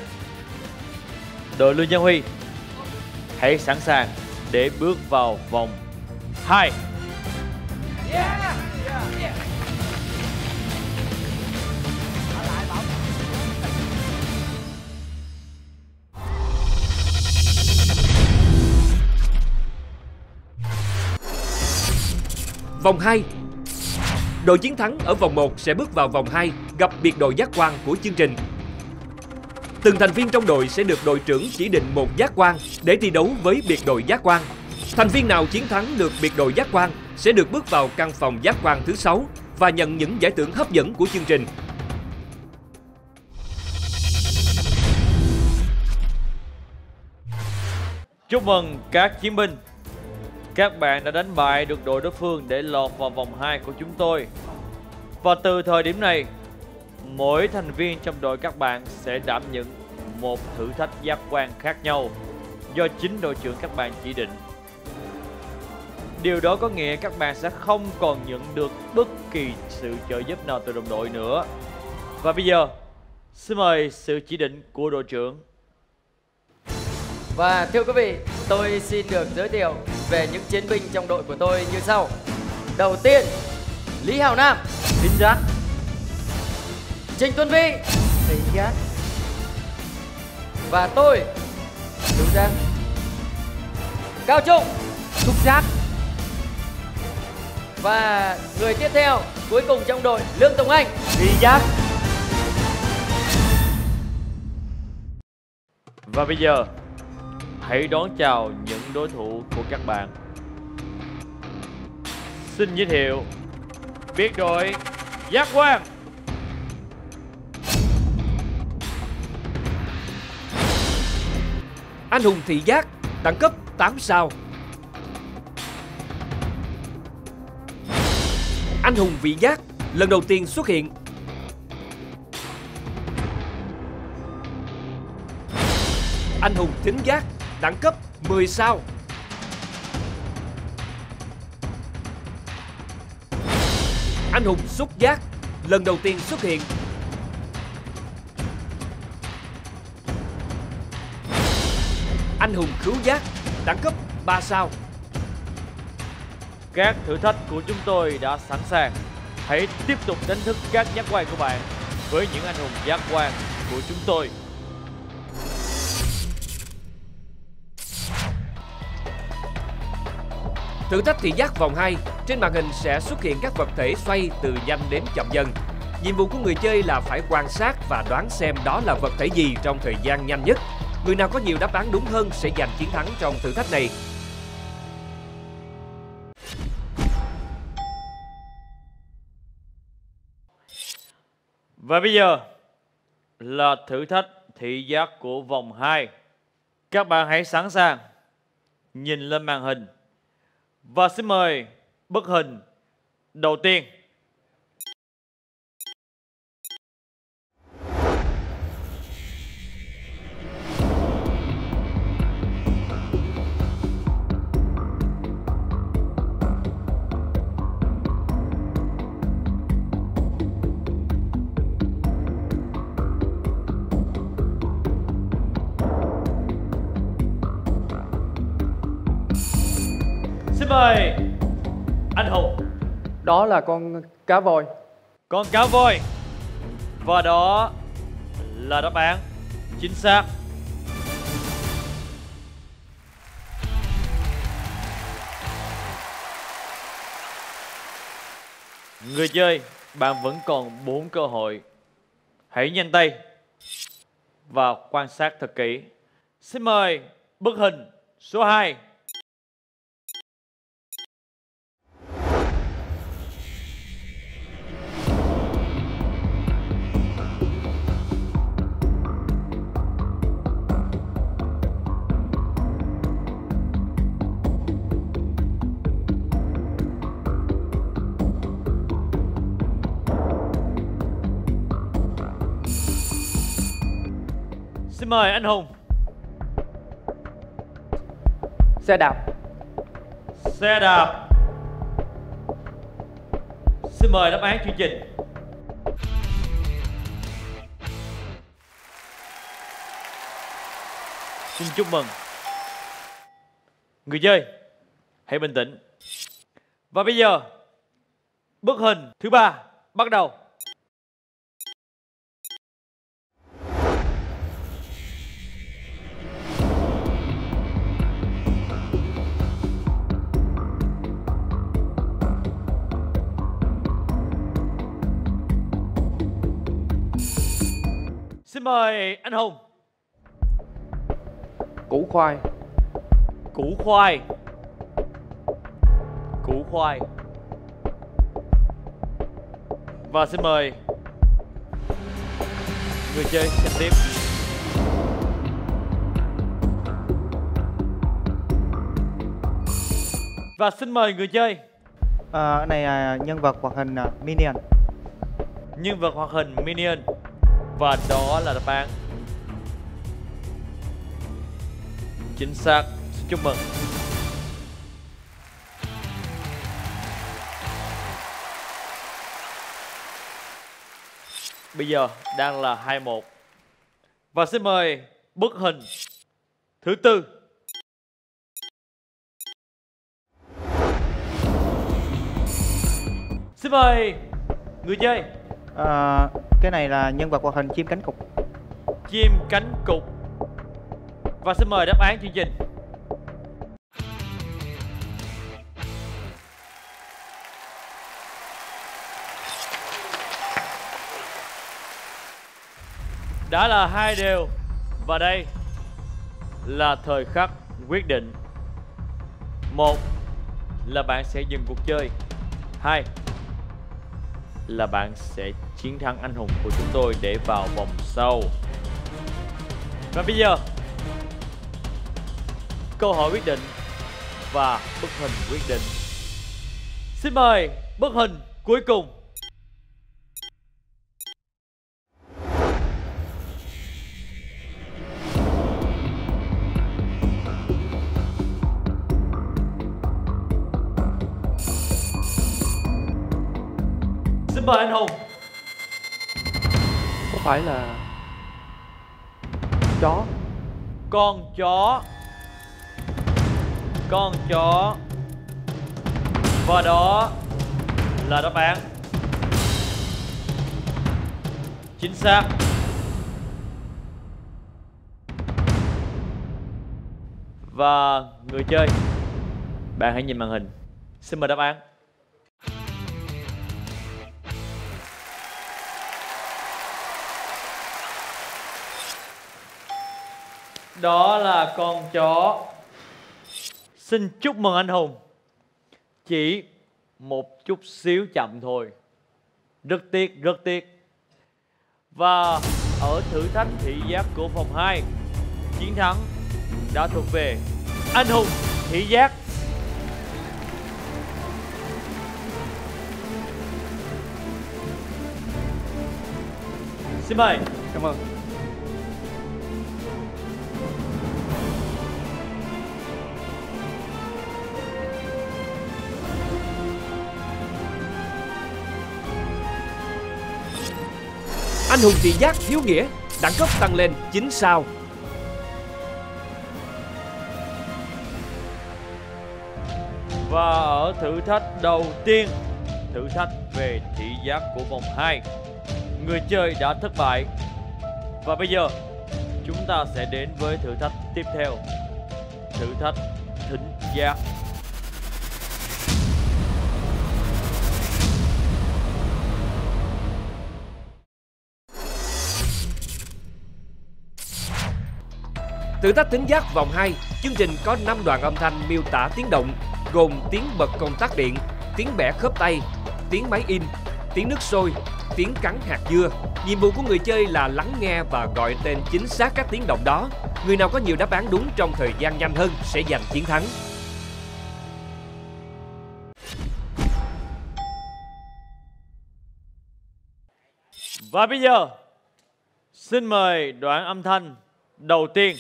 Đội Lương Gia Huy, hãy sẵn sàng để bước vào vòng hai. Vòng hai. Đội chiến thắng ở vòng một sẽ bước vào vòng hai gặp biệt đội giác quan của chương trình. Từng thành viên trong đội sẽ được đội trưởng chỉ định một giác quan để thi đấu với biệt đội giác quan. Thành viên nào chiến thắng được biệt đội giác quan sẽ được bước vào căn phòng giác quan thứ sáu và nhận những giải thưởng hấp dẫn của chương trình. Chúc mừng các chiến binh. Các bạn đã đánh bại được đội đối phương để lọt vào vòng hai của chúng tôi. Và từ thời điểm này, mỗi thành viên trong đội các bạn sẽ đảm nhận một thử thách giác quan khác nhau do chính đội trưởng các bạn chỉ định. Điều đó có nghĩa các bạn sẽ không còn nhận được bất kỳ sự trợ giúp nào từ đồng đội nữa. Và bây giờ, xin mời sự chỉ định của đội trưởng. Và thưa quý vị, tôi xin được giới thiệu về những chiến binh trong đội của tôi như sau. Đầu tiên, Lý Hào Nam, Thính giác. Trình Tuấn Vy, Thị giác. Và tôi, Hữu giác. Cao Trung, Xúc giác. Và người tiếp theo, cuối cùng trong đội, Lương Tùng Anh, Thị giác. Và bây giờ, hãy đón chào những đối thủ của các bạn. Xin giới thiệu biệt đội giác quan. Anh hùng thị giác, đẳng cấp tám sao. Anh hùng vị giác, lần đầu tiên xuất hiện. Anh hùng thính giác, đẳng cấp mười sao. Anh hùng xúc giác, lần đầu tiên xuất hiện. Anh hùng khứu giác, đẳng cấp ba sao. Các thử thách của chúng tôi đã sẵn sàng. Hãy tiếp tục đánh thức các giác quan của bạn với những anh hùng giác quan của chúng tôi. Thử thách thị giác vòng hai, trên màn hình sẽ xuất hiện các vật thể xoay từ nhanh đến chậm dần. Nhiệm vụ của người chơi là phải quan sát và đoán xem đó là vật thể gì trong thời gian nhanh nhất. Người nào có nhiều đáp án đúng hơn sẽ giành chiến thắng trong thử thách này. Và bây giờ là thử thách thị giác của vòng hai. Các bạn hãy sẵn sàng nhìn lên màn hình. Và xin mời bức hình đầu tiên. Xin mời anh Hùng. Đó là con cá voi. Con cá voi. Và đó là đáp án chính xác. Người chơi, bạn vẫn còn bốn cơ hội. Hãy nhanh tay và quan sát thật kỹ. Xin mời bức hình số hai. Xin mời anh Hùng. Xe đạp. Xe đạp. Xin mời đáp án chương trình. Xin chúc mừng. Người chơi, hãy bình tĩnh. Và bây giờ, bức hình thứ ba bắt đầu. Xin mời anh Hùng. Củ khoai. Củ khoai. Củ khoai. Và xin mời người chơi xem tiếp. Và xin mời người chơi. À, cái này là nhân vật hoạt hình uh, Minion. Nhân vật hoạt hình Minion. Và đó là đáp án chính xác. Xin chúc mừng. Bây giờ đang là hai một. Và xin mời bức hình thứ tư. Xin mời người chơi. À, cái này là nhân vật hoạt hình chim cánh cụt. Chim cánh cụt. Và xin mời đáp án chương trình. Đã là hai đều. Và đây là thời khắc quyết định. Một là bạn sẽ dừng cuộc chơi. Hai là bạn sẽ chiến thắng anh hùng của chúng tôi để vào vòng sau. Và bây giờ, câu hỏi quyết định và bức hình quyết định. Xin mời bức hình cuối cùng. Xin mời anh Hùng. Có phải là chó? Con chó. Con chó. Và đó là đáp án chính xác. Và người chơi, bạn hãy nhìn màn hình. Xin mời đáp án. Đó là con chó. Xin chúc mừng anh Hùng. Chỉ một chút xíu chậm thôi. Rất tiếc, rất tiếc. Và ở thử thách thị giác của vòng hai, chiến thắng đã thuộc về anh Hùng thị giác. Xin mời. Cảm ơn. Anh hùng thị giác hiếu nghĩa, đẳng cấp tăng lên chín sao. Và ở thử thách đầu tiên, thử thách về thị giác của vòng hai. Người chơi đã thất bại. Và bây giờ chúng ta sẽ đến với thử thách tiếp theo. Thử thách thính giác. Thử thách thính giác vòng hai, chương trình có năm đoạn âm thanh miêu tả tiếng động, gồm tiếng bật công tắc điện, tiếng bẻ khớp tay, tiếng máy in, tiếng nước sôi, tiếng cắn hạt dưa. Nhiệm vụ của người chơi là lắng nghe và gọi tên chính xác các tiếng động đó. Người nào có nhiều đáp án đúng trong thời gian nhanh hơn sẽ giành chiến thắng. Và bây giờ, xin mời đoạn âm thanh đầu tiên.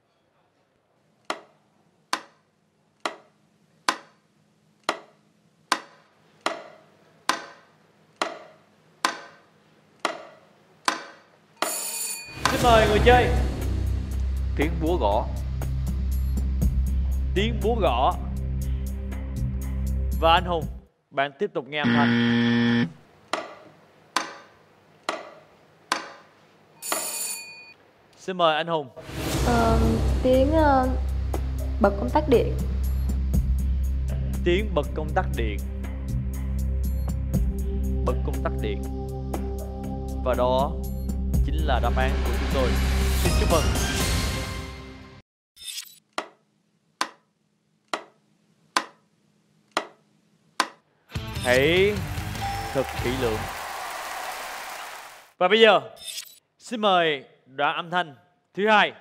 Xin mời người chơi. Tiếng búa gõ. Tiếng búa gõ. Và anh Hùng, bạn tiếp tục nghe âm thanh. Xin mời anh Hùng. Ờ, tiếng uh, bật công tắc điện. Tiếng bật công tắc điện. Bật công tắc điện. Và đó chính là đáp án của chúng tôi. Xin chúc mừng. Hãy thật kỹ lưỡng. Và bây giờ, xin mời đoạn âm thanh thứ hai.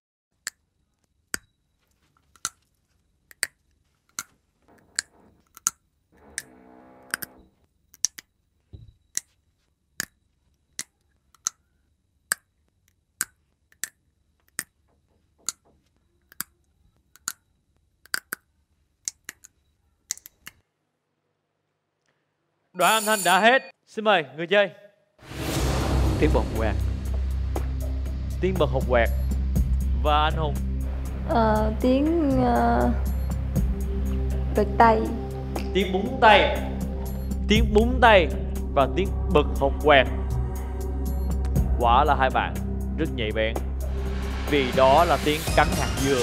Đoạn âm thanh đã hết. Xin mời người chơi. Tiếng bật quạt. Tiếng bật hột quẹt. Và anh Hùng. Ờ, tiếng uh, bật tay. Tiếng búng tay. Tiếng búng tay và tiếng bật hột quẹt. Quả là hai bạn rất nhạy bén, vì đó là tiếng cắn hạt dưa.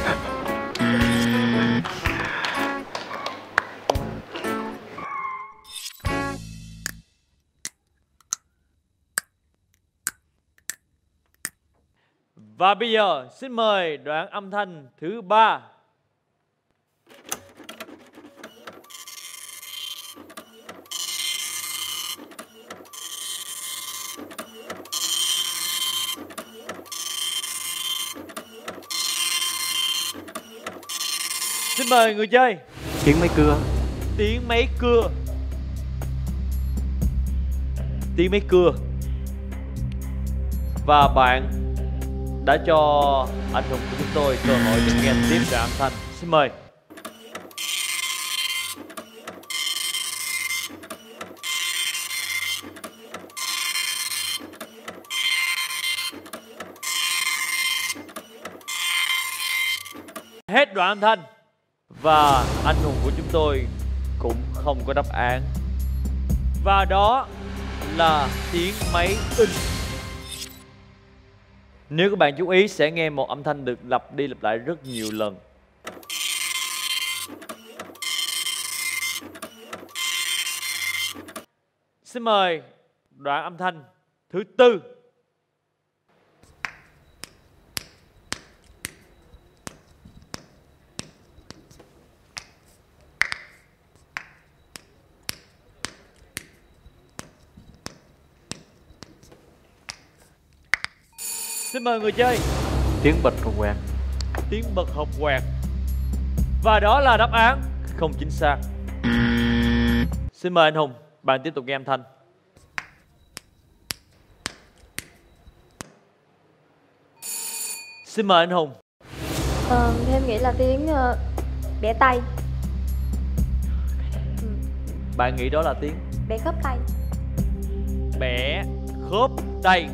Và bây giờ xin mời đoạn âm thanh thứ ba. Xin mời người chơi. Tiếng máy cưa. Tiếng máy cưa. Tiếng máy cưa. Và bạn đã cho anh Hùng của chúng tôi cơ hội được nghe tiếp đoạn âm thanh. Xin mời. Hết đoạn âm thanh. Và anh Hùng của chúng tôi cũng không có đáp án. Và đó là tiếng máy in. Nếu các bạn chú ý sẽ nghe một âm thanh được lặp đi lặp lại rất nhiều lần. Xin mời đoạn âm thanh thứ tư. Xin mời người chơi. Tiếng bật hột quẹt. Tiếng bật hột quẹt. Và đó là đáp án không chính xác. Xin mời anh Hùng, bạn tiếp tục nghe âm thanh. Xin mời anh Hùng. Ờ, em nghĩ là tiếng uh, bẻ tay. Ừ. Bạn nghĩ đó là tiếng Bẻ khớp tay. Bẻ khớp tay.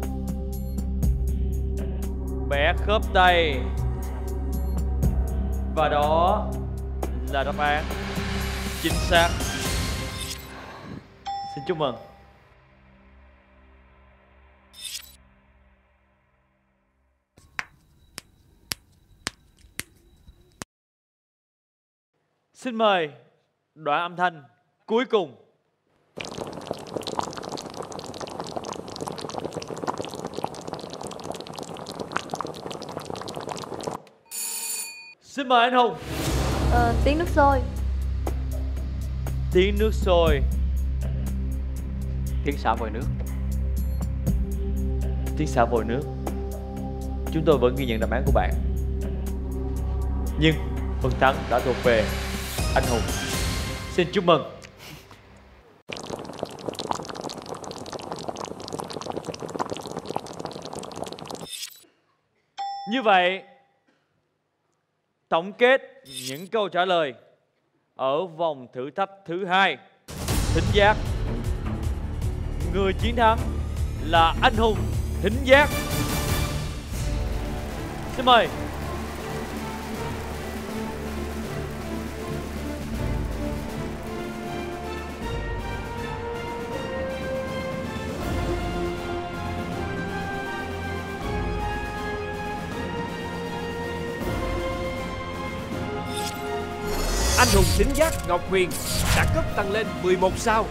Bẻ khớp tay. Và đó là đáp án chính xác. chúc mừng. Xin mời đoạn âm thanh cuối cùng. Xin mời anh Hùng. Ờ, tiếng nước sôi. Tiếng nước sôi. Tiếng xả vòi nước. Tiếng xả vòi nước. Chúng tôi vẫn ghi nhận đáp án của bạn, nhưng phần thắng đã thuộc về anh Hùng. Xin chúc mừng. Như vậy, tổng kết những câu trả lời ở vòng thử thách thứ hai, thính giác, người chiến thắng là anh Hùng Thính Giác. Xin mời. Anh Hùng Thính Giác Ngọc Huyền đã cấp tăng lên mười một sao.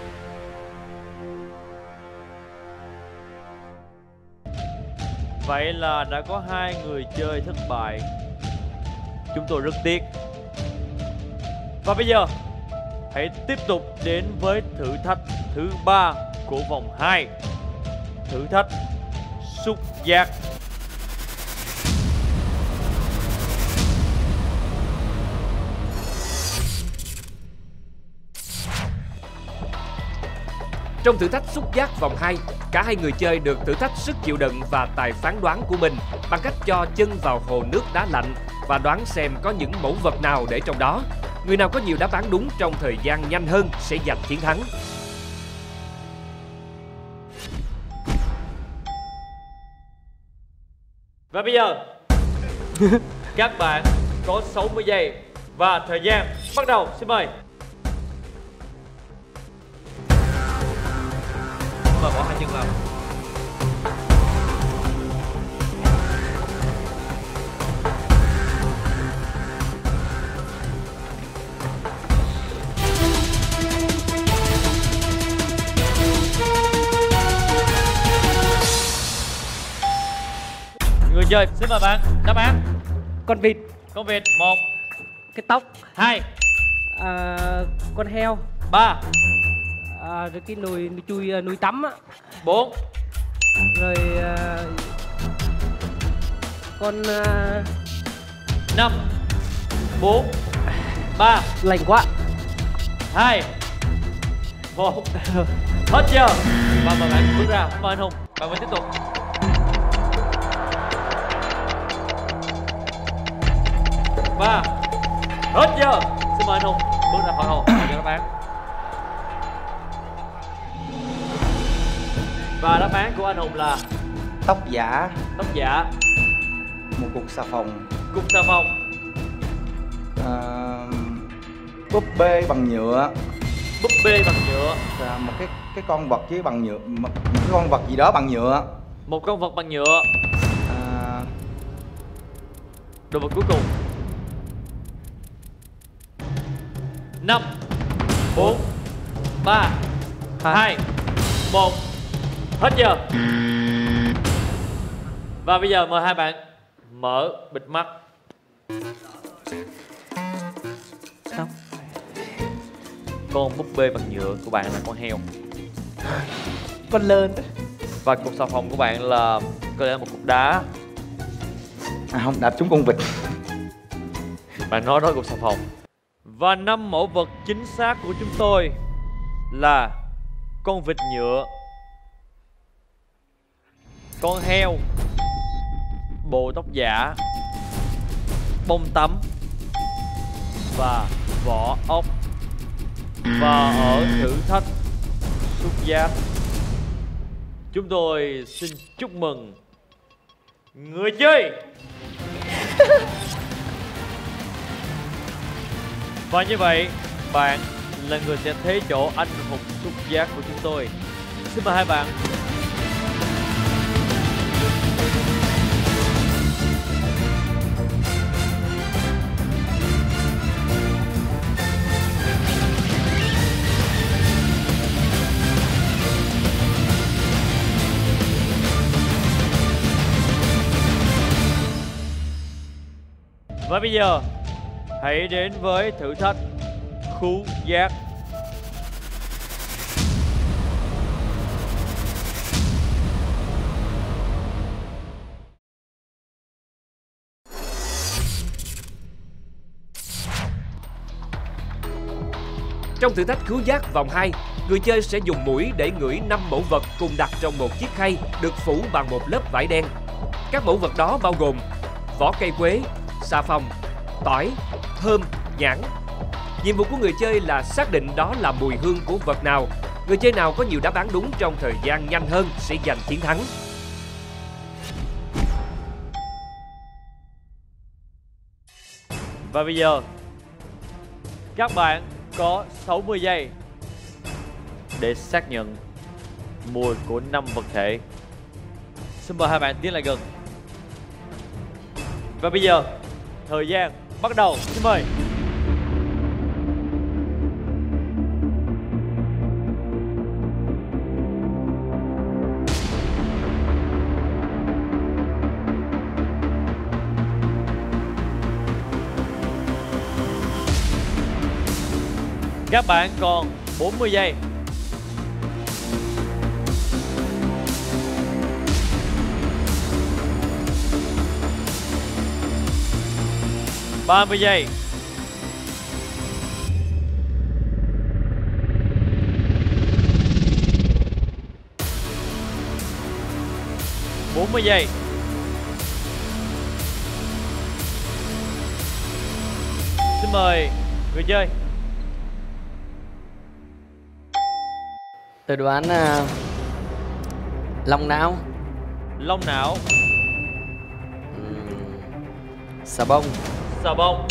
Vậy là đã có hai người chơi thất bại. Chúng tôi rất tiếc. Và bây giờ hãy tiếp tục đến với thử thách thứ ba của vòng hai. Thử thách xúc giác. Trong thử thách xúc giác vòng hai, cả hai người chơi được thử thách sức chịu đựng và tài phán đoán của mình bằng cách cho chân vào hồ nước đá lạnh và đoán xem có những mẫu vật nào để trong đó. Người nào có nhiều đáp án đúng trong thời gian nhanh hơn sẽ giành chiến thắng. Và bây giờ các bạn có sáu mươi giây và thời gian bắt đầu. Xin mời. Và bỏ hai chân vào. Người chơi, xin mời bạn. Đáp án. Con vịt. Con vịt. Một. Cái tóc. Hai. À, con heo. Ba. À, rồi cái nồi, nồi chui nồi tắm á. Bốn. Rồi à, con à... năm. Bốn. Ba. Lành quá. Hai. Một. Hết chưa? Và mời bạn bước ra. Mời anh Hùng. Bạn mới tiếp tục. Ba. Hết chưa? Xin mời anh Hùng bước ra khỏi hồ. Cho đáp án. Và đáp án của anh Hùng là tóc giả. Tóc giả. Một cục xà phòng. Cục xà phòng. À, búp bê bằng nhựa. Búp bê bằng nhựa. Và một cái cái con vật với bằng nhựa, một, một cái con vật gì đó bằng nhựa. Một con vật bằng nhựa. À, đồ vật cuối cùng. Năm. Bốn. Ba. Hai. Một. Hết giờ. Và bây giờ mời hai bạn mở bịt mắt. Xong. Con búp bê bằng nhựa của bạn là con heo. Con lợn. Và cục xà phòng của bạn là có lẽ là một cục đá. à không, đạp trúng con vịt. Bạn nói đó cục xà phòng. Và năm mẫu vật chính xác của chúng tôi là con vịt nhựa, con heo, bộ tóc giả, bông tắm và vỏ ốc. Và ở thử thách xúc giác, chúng tôi xin chúc mừng người chơi. Và như vậy, bạn là người sẽ thế chỗ anh hùng xúc giác của chúng tôi. Xin mời hai bạn. Và bây giờ hãy đến với thử thách khứu giác. Trong thử thách khứu giác vòng hai, người chơi sẽ dùng mũi để ngửi năm mẫu vật cùng đặt trong một chiếc khay được phủ bằng một lớp vải đen. Các mẫu vật đó bao gồm vỏ cây quế, xà phòng, tỏi, thơm, nhãn. Nhiệm vụ của người chơi là xác định đó là mùi hương của vật nào. Người chơi nào có nhiều đáp án đúng trong thời gian nhanh hơn sẽ giành chiến thắng. Và bây giờ các bạn có sáu mươi giây để xác nhận mùi của năm vật thể. Xin mời hai bạn tiến lại gần. Và bây giờ thời gian bắt đầu. Xin mời. Các bạn còn bốn mươi giây. ba mươi giây. bốn mươi giây. Xin mời người chơi. Tôi đoán uh, long não. Long não. uhm, Xà bông. Xà bông.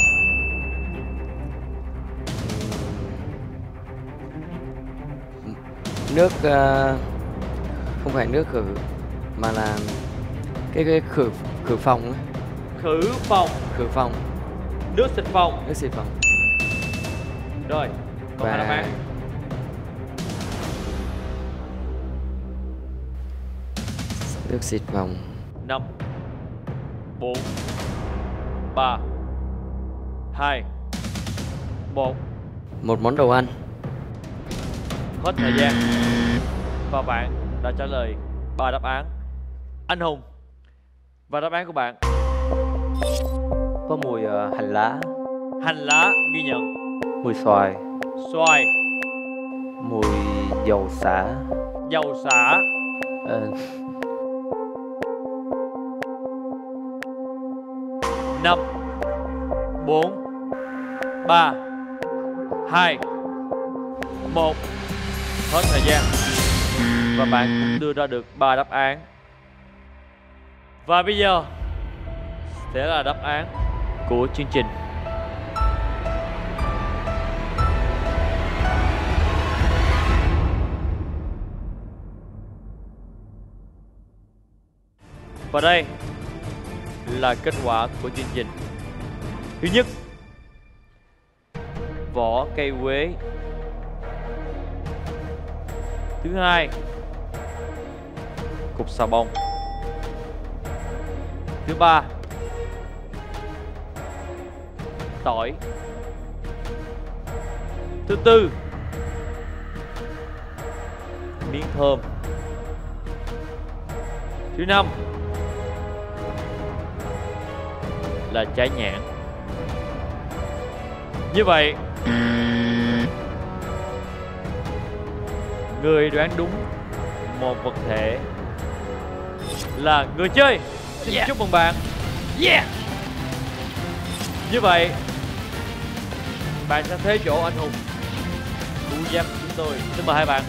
Nước uh, không phải nước khử mà là cái, cái khử khử phòng ấy. Khử phòng. Khử phòng. Nước xịt phòng. Nước xịt phòng. Rồi, còn hai đáp án. Nước xịt phòng. Năm, bốn, ba, hai, một. Một món đồ ăn. Hết thời gian. Và bạn đã trả lời ba đáp án. Anh Hùng, và đáp án của bạn có mùi uh, hành lá. Hành lá ghi nhận. Mùi xoài. Xoài. Mùi dầu xả. Dầu xả. uh, Năm, bốn, ba, hai, một. Hết thời gian. Và bạn cũng đưa ra được ba đáp án. Và bây giờ sẽ là đáp án của chương trình. Và đây là kết quả của chương trình. Thứ nhất, vỏ cây quế. Thứ hai, cục xà bông. Thứ ba, tỏi. Thứ tư, miếng thơm. Thứ năm là trái nhãn. Như vậy, người đoán đúng một vật thể là người chơi. Xin yeah. chúc mừng bạn. Yeah. Như vậy, bạn sẽ thế chỗ anh Hùng khứu giác của chúng tôi. Xin mời hai bạn.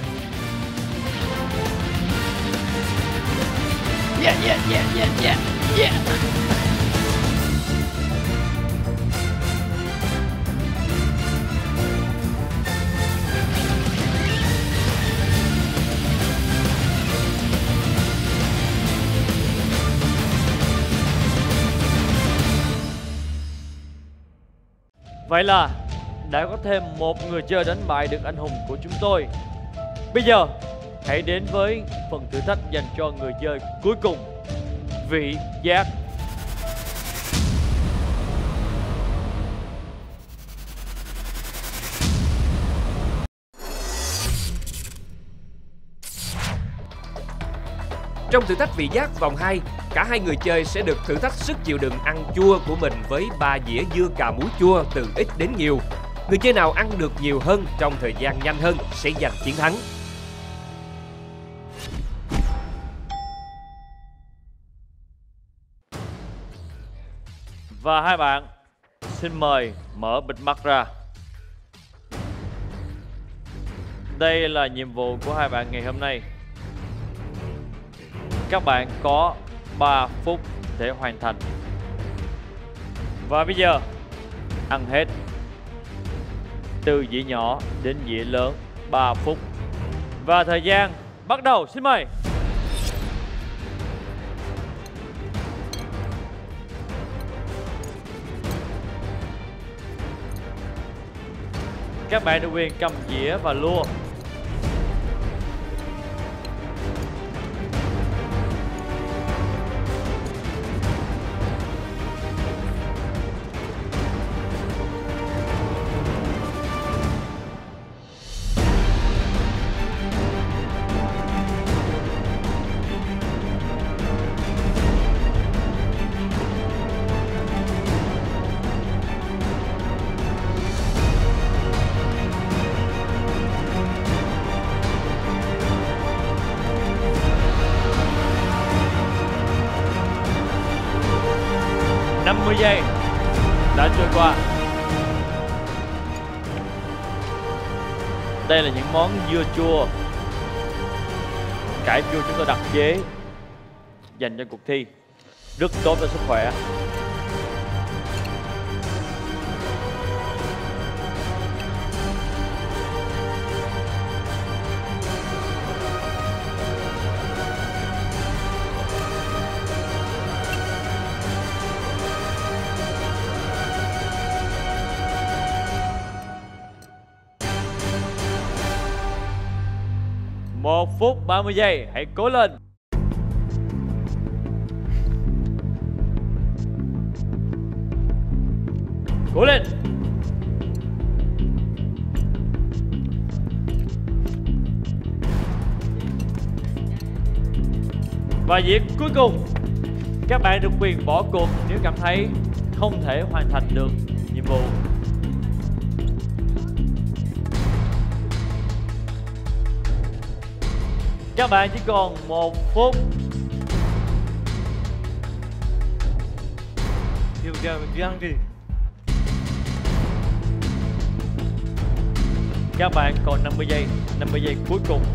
Yeah, yeah, yeah, yeah, yeah, yeah. Vậy là đã có thêm một người chơi đánh bại được anh hùng của chúng tôi. Bây giờ hãy đến với phần thử thách dành cho người chơi cuối cùng, vị giác. Trong thử thách vị giác vòng hai, cả hai người chơi sẽ được thử thách sức chịu đựng ăn chua của mình với ba dĩa dưa cà muối chua từ ít đến nhiều. Người chơi nào ăn được nhiều hơn trong thời gian nhanh hơn sẽ giành chiến thắng. Và hai bạn, xin mời mở bịt mắt ra. Đây là nhiệm vụ của hai bạn ngày hôm nay. Các bạn có ba phút để hoàn thành. Và bây giờ, ăn hết. Từ dĩa nhỏ đến dĩa lớn, ba phút. Và thời gian bắt đầu, xin mời. Các bạn được quyền cầm dĩa và lua. năm mươi giây đã trôi qua. Đây là những món dưa chua, cải chua chúng tôi đặc chế dành cho cuộc thi, rất tốt cho sức khỏe. một phút ba mươi giây, hãy cố lên. Cố lên. Và dĩa cuối cùng, các bạn được quyền bỏ cuộc nếu cảm thấy không thể hoàn thành được nhiệm vụ. Các bạn chỉ còn một phút. Điều kìa, mình đi ăn gì? Các bạn còn năm mươi giây, năm mươi giây cuối cùng.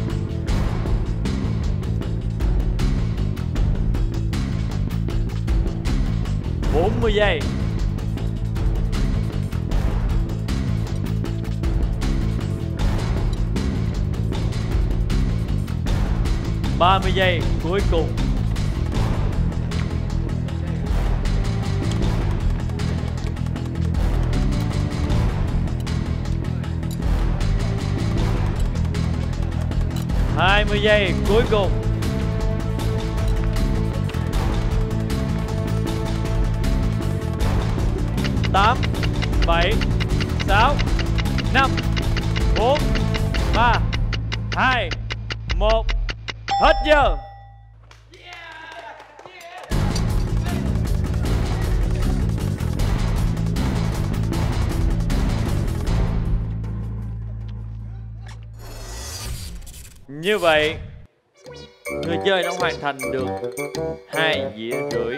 bốn mươi giây. ba mươi giây cuối cùng. hai mươi giây cuối cùng. tám, bảy, sáu, năm, bốn, ba, hai, một. Hết giờ. Như vậy, người chơi đã hoàn thành được hai dĩa rưỡi.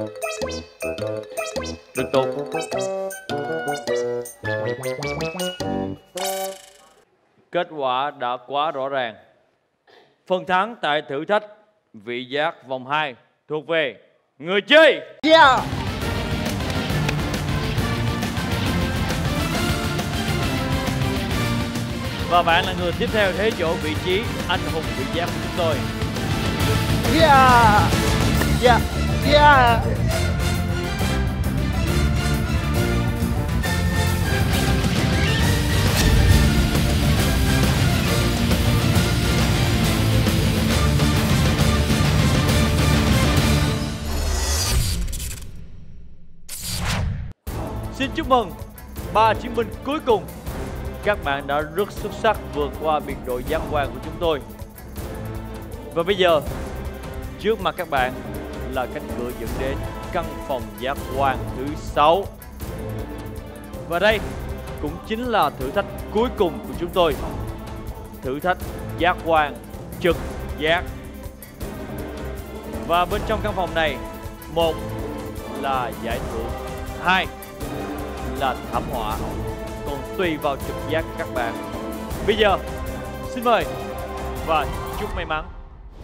Rất tốt. Kết quả đã quá rõ ràng. Phần thắng tại thử thách vị giác vòng hai thuộc về người chơi. Yeah. Và bạn là người tiếp theo thế chỗ vị trí anh hùng vị giác của chúng tôi. Yeah. Yeah. Yeah. Xin chúc mừng ba chiến binh cuối cùng. Các bạn đã rất xuất sắc vượt qua biệt đội giác quan của chúng tôi. Và bây giờ, trước mặt các bạn là cánh cửa dẫn đến căn phòng giác quan thứ sáu. Và đây cũng chính là thử thách cuối cùng của chúng tôi. Thử thách giác quan trực giác. Và bên trong căn phòng này, một là giải thưởng, hai là thảm họa, còn tùy vào trực giác của các bạn. Bây giờ xin mời và chúc may mắn.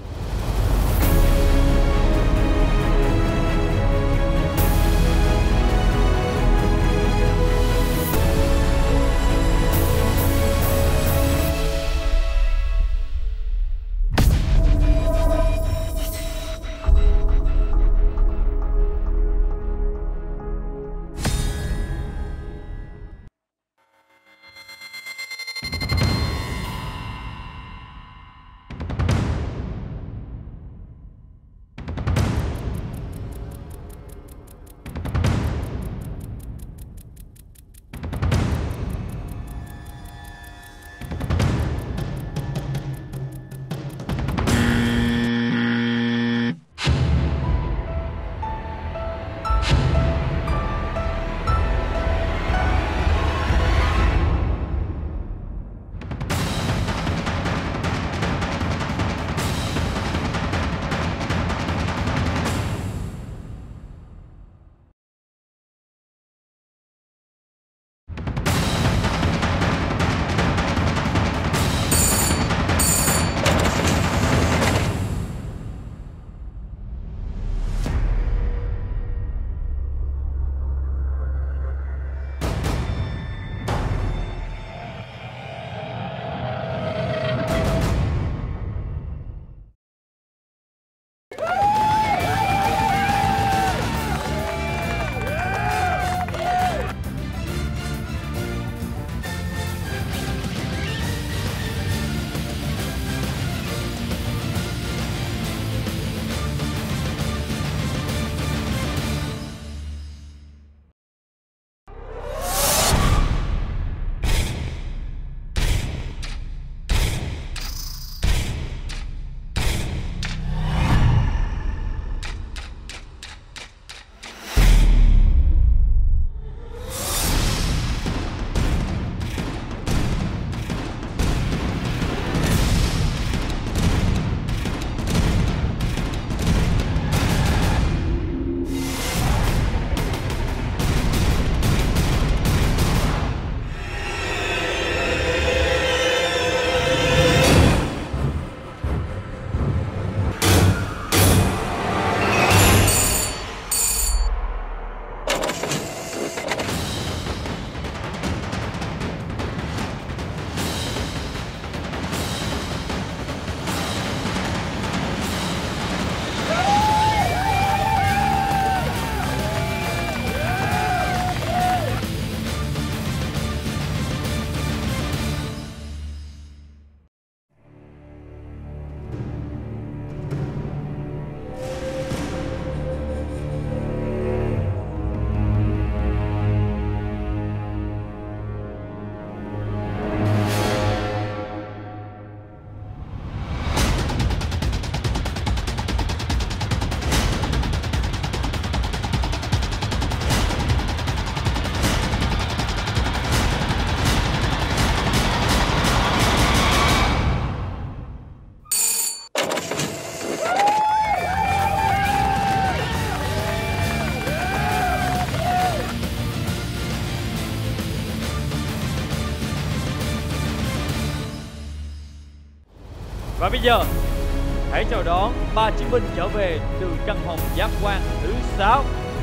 Và bây giờ, hãy chào đón ba chiến binh trở về từ căn phòng giác quan thứ sáu.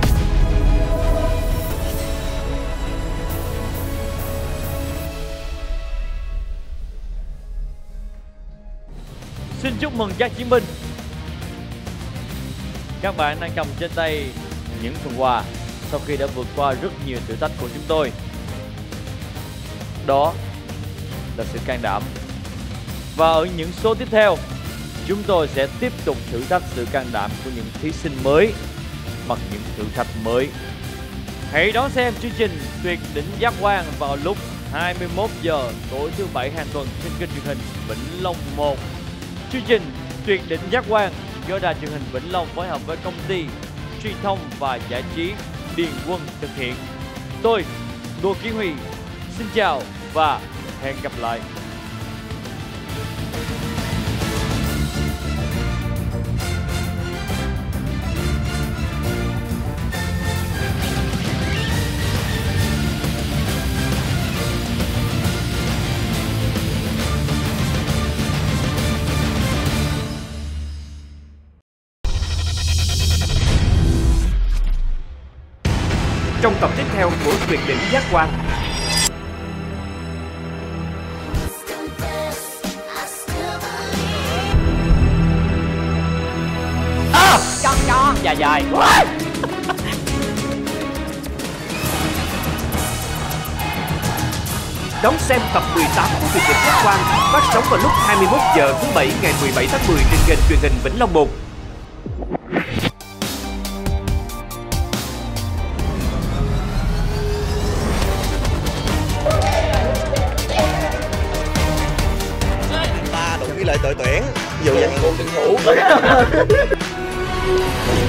Xin chúc mừng các chiến binh. Các bạn đang cầm trên tay những phần quà sau khi đã vượt qua rất nhiều thử thách của chúng tôi. Đó là sự can đảm. Và ở những số tiếp theo, chúng tôi sẽ tiếp tục thử thách sự can đảm của những thí sinh mới bằng những thử thách mới. Hãy đón xem chương trình Tuyệt đỉnh giác quan vào lúc hai mươi mốt giờ tối thứ bảy hàng tuần trên kênh truyền hình Vĩnh Long một. Chương trình Tuyệt đỉnh giác quan do Đài truyền hình Vĩnh Long phối hợp với công ty truyền thông và giải trí Điền Quân thực hiện. Tôi, Ngô Kiến Huy, xin chào và hẹn gặp lại. Trong tập tiếp theo của Tuyệt đỉnh giác quan. À, con chó dài dài. Đón xem tập mười tám của Tuyệt đỉnh giác quan phát sóng vào lúc hai mươi mốt giờ thứ bảy ngày mười bảy tháng mười trên kênh truyền hình Vĩnh Long một. Lại đội tuyển ví dụ như cô tuyển thủ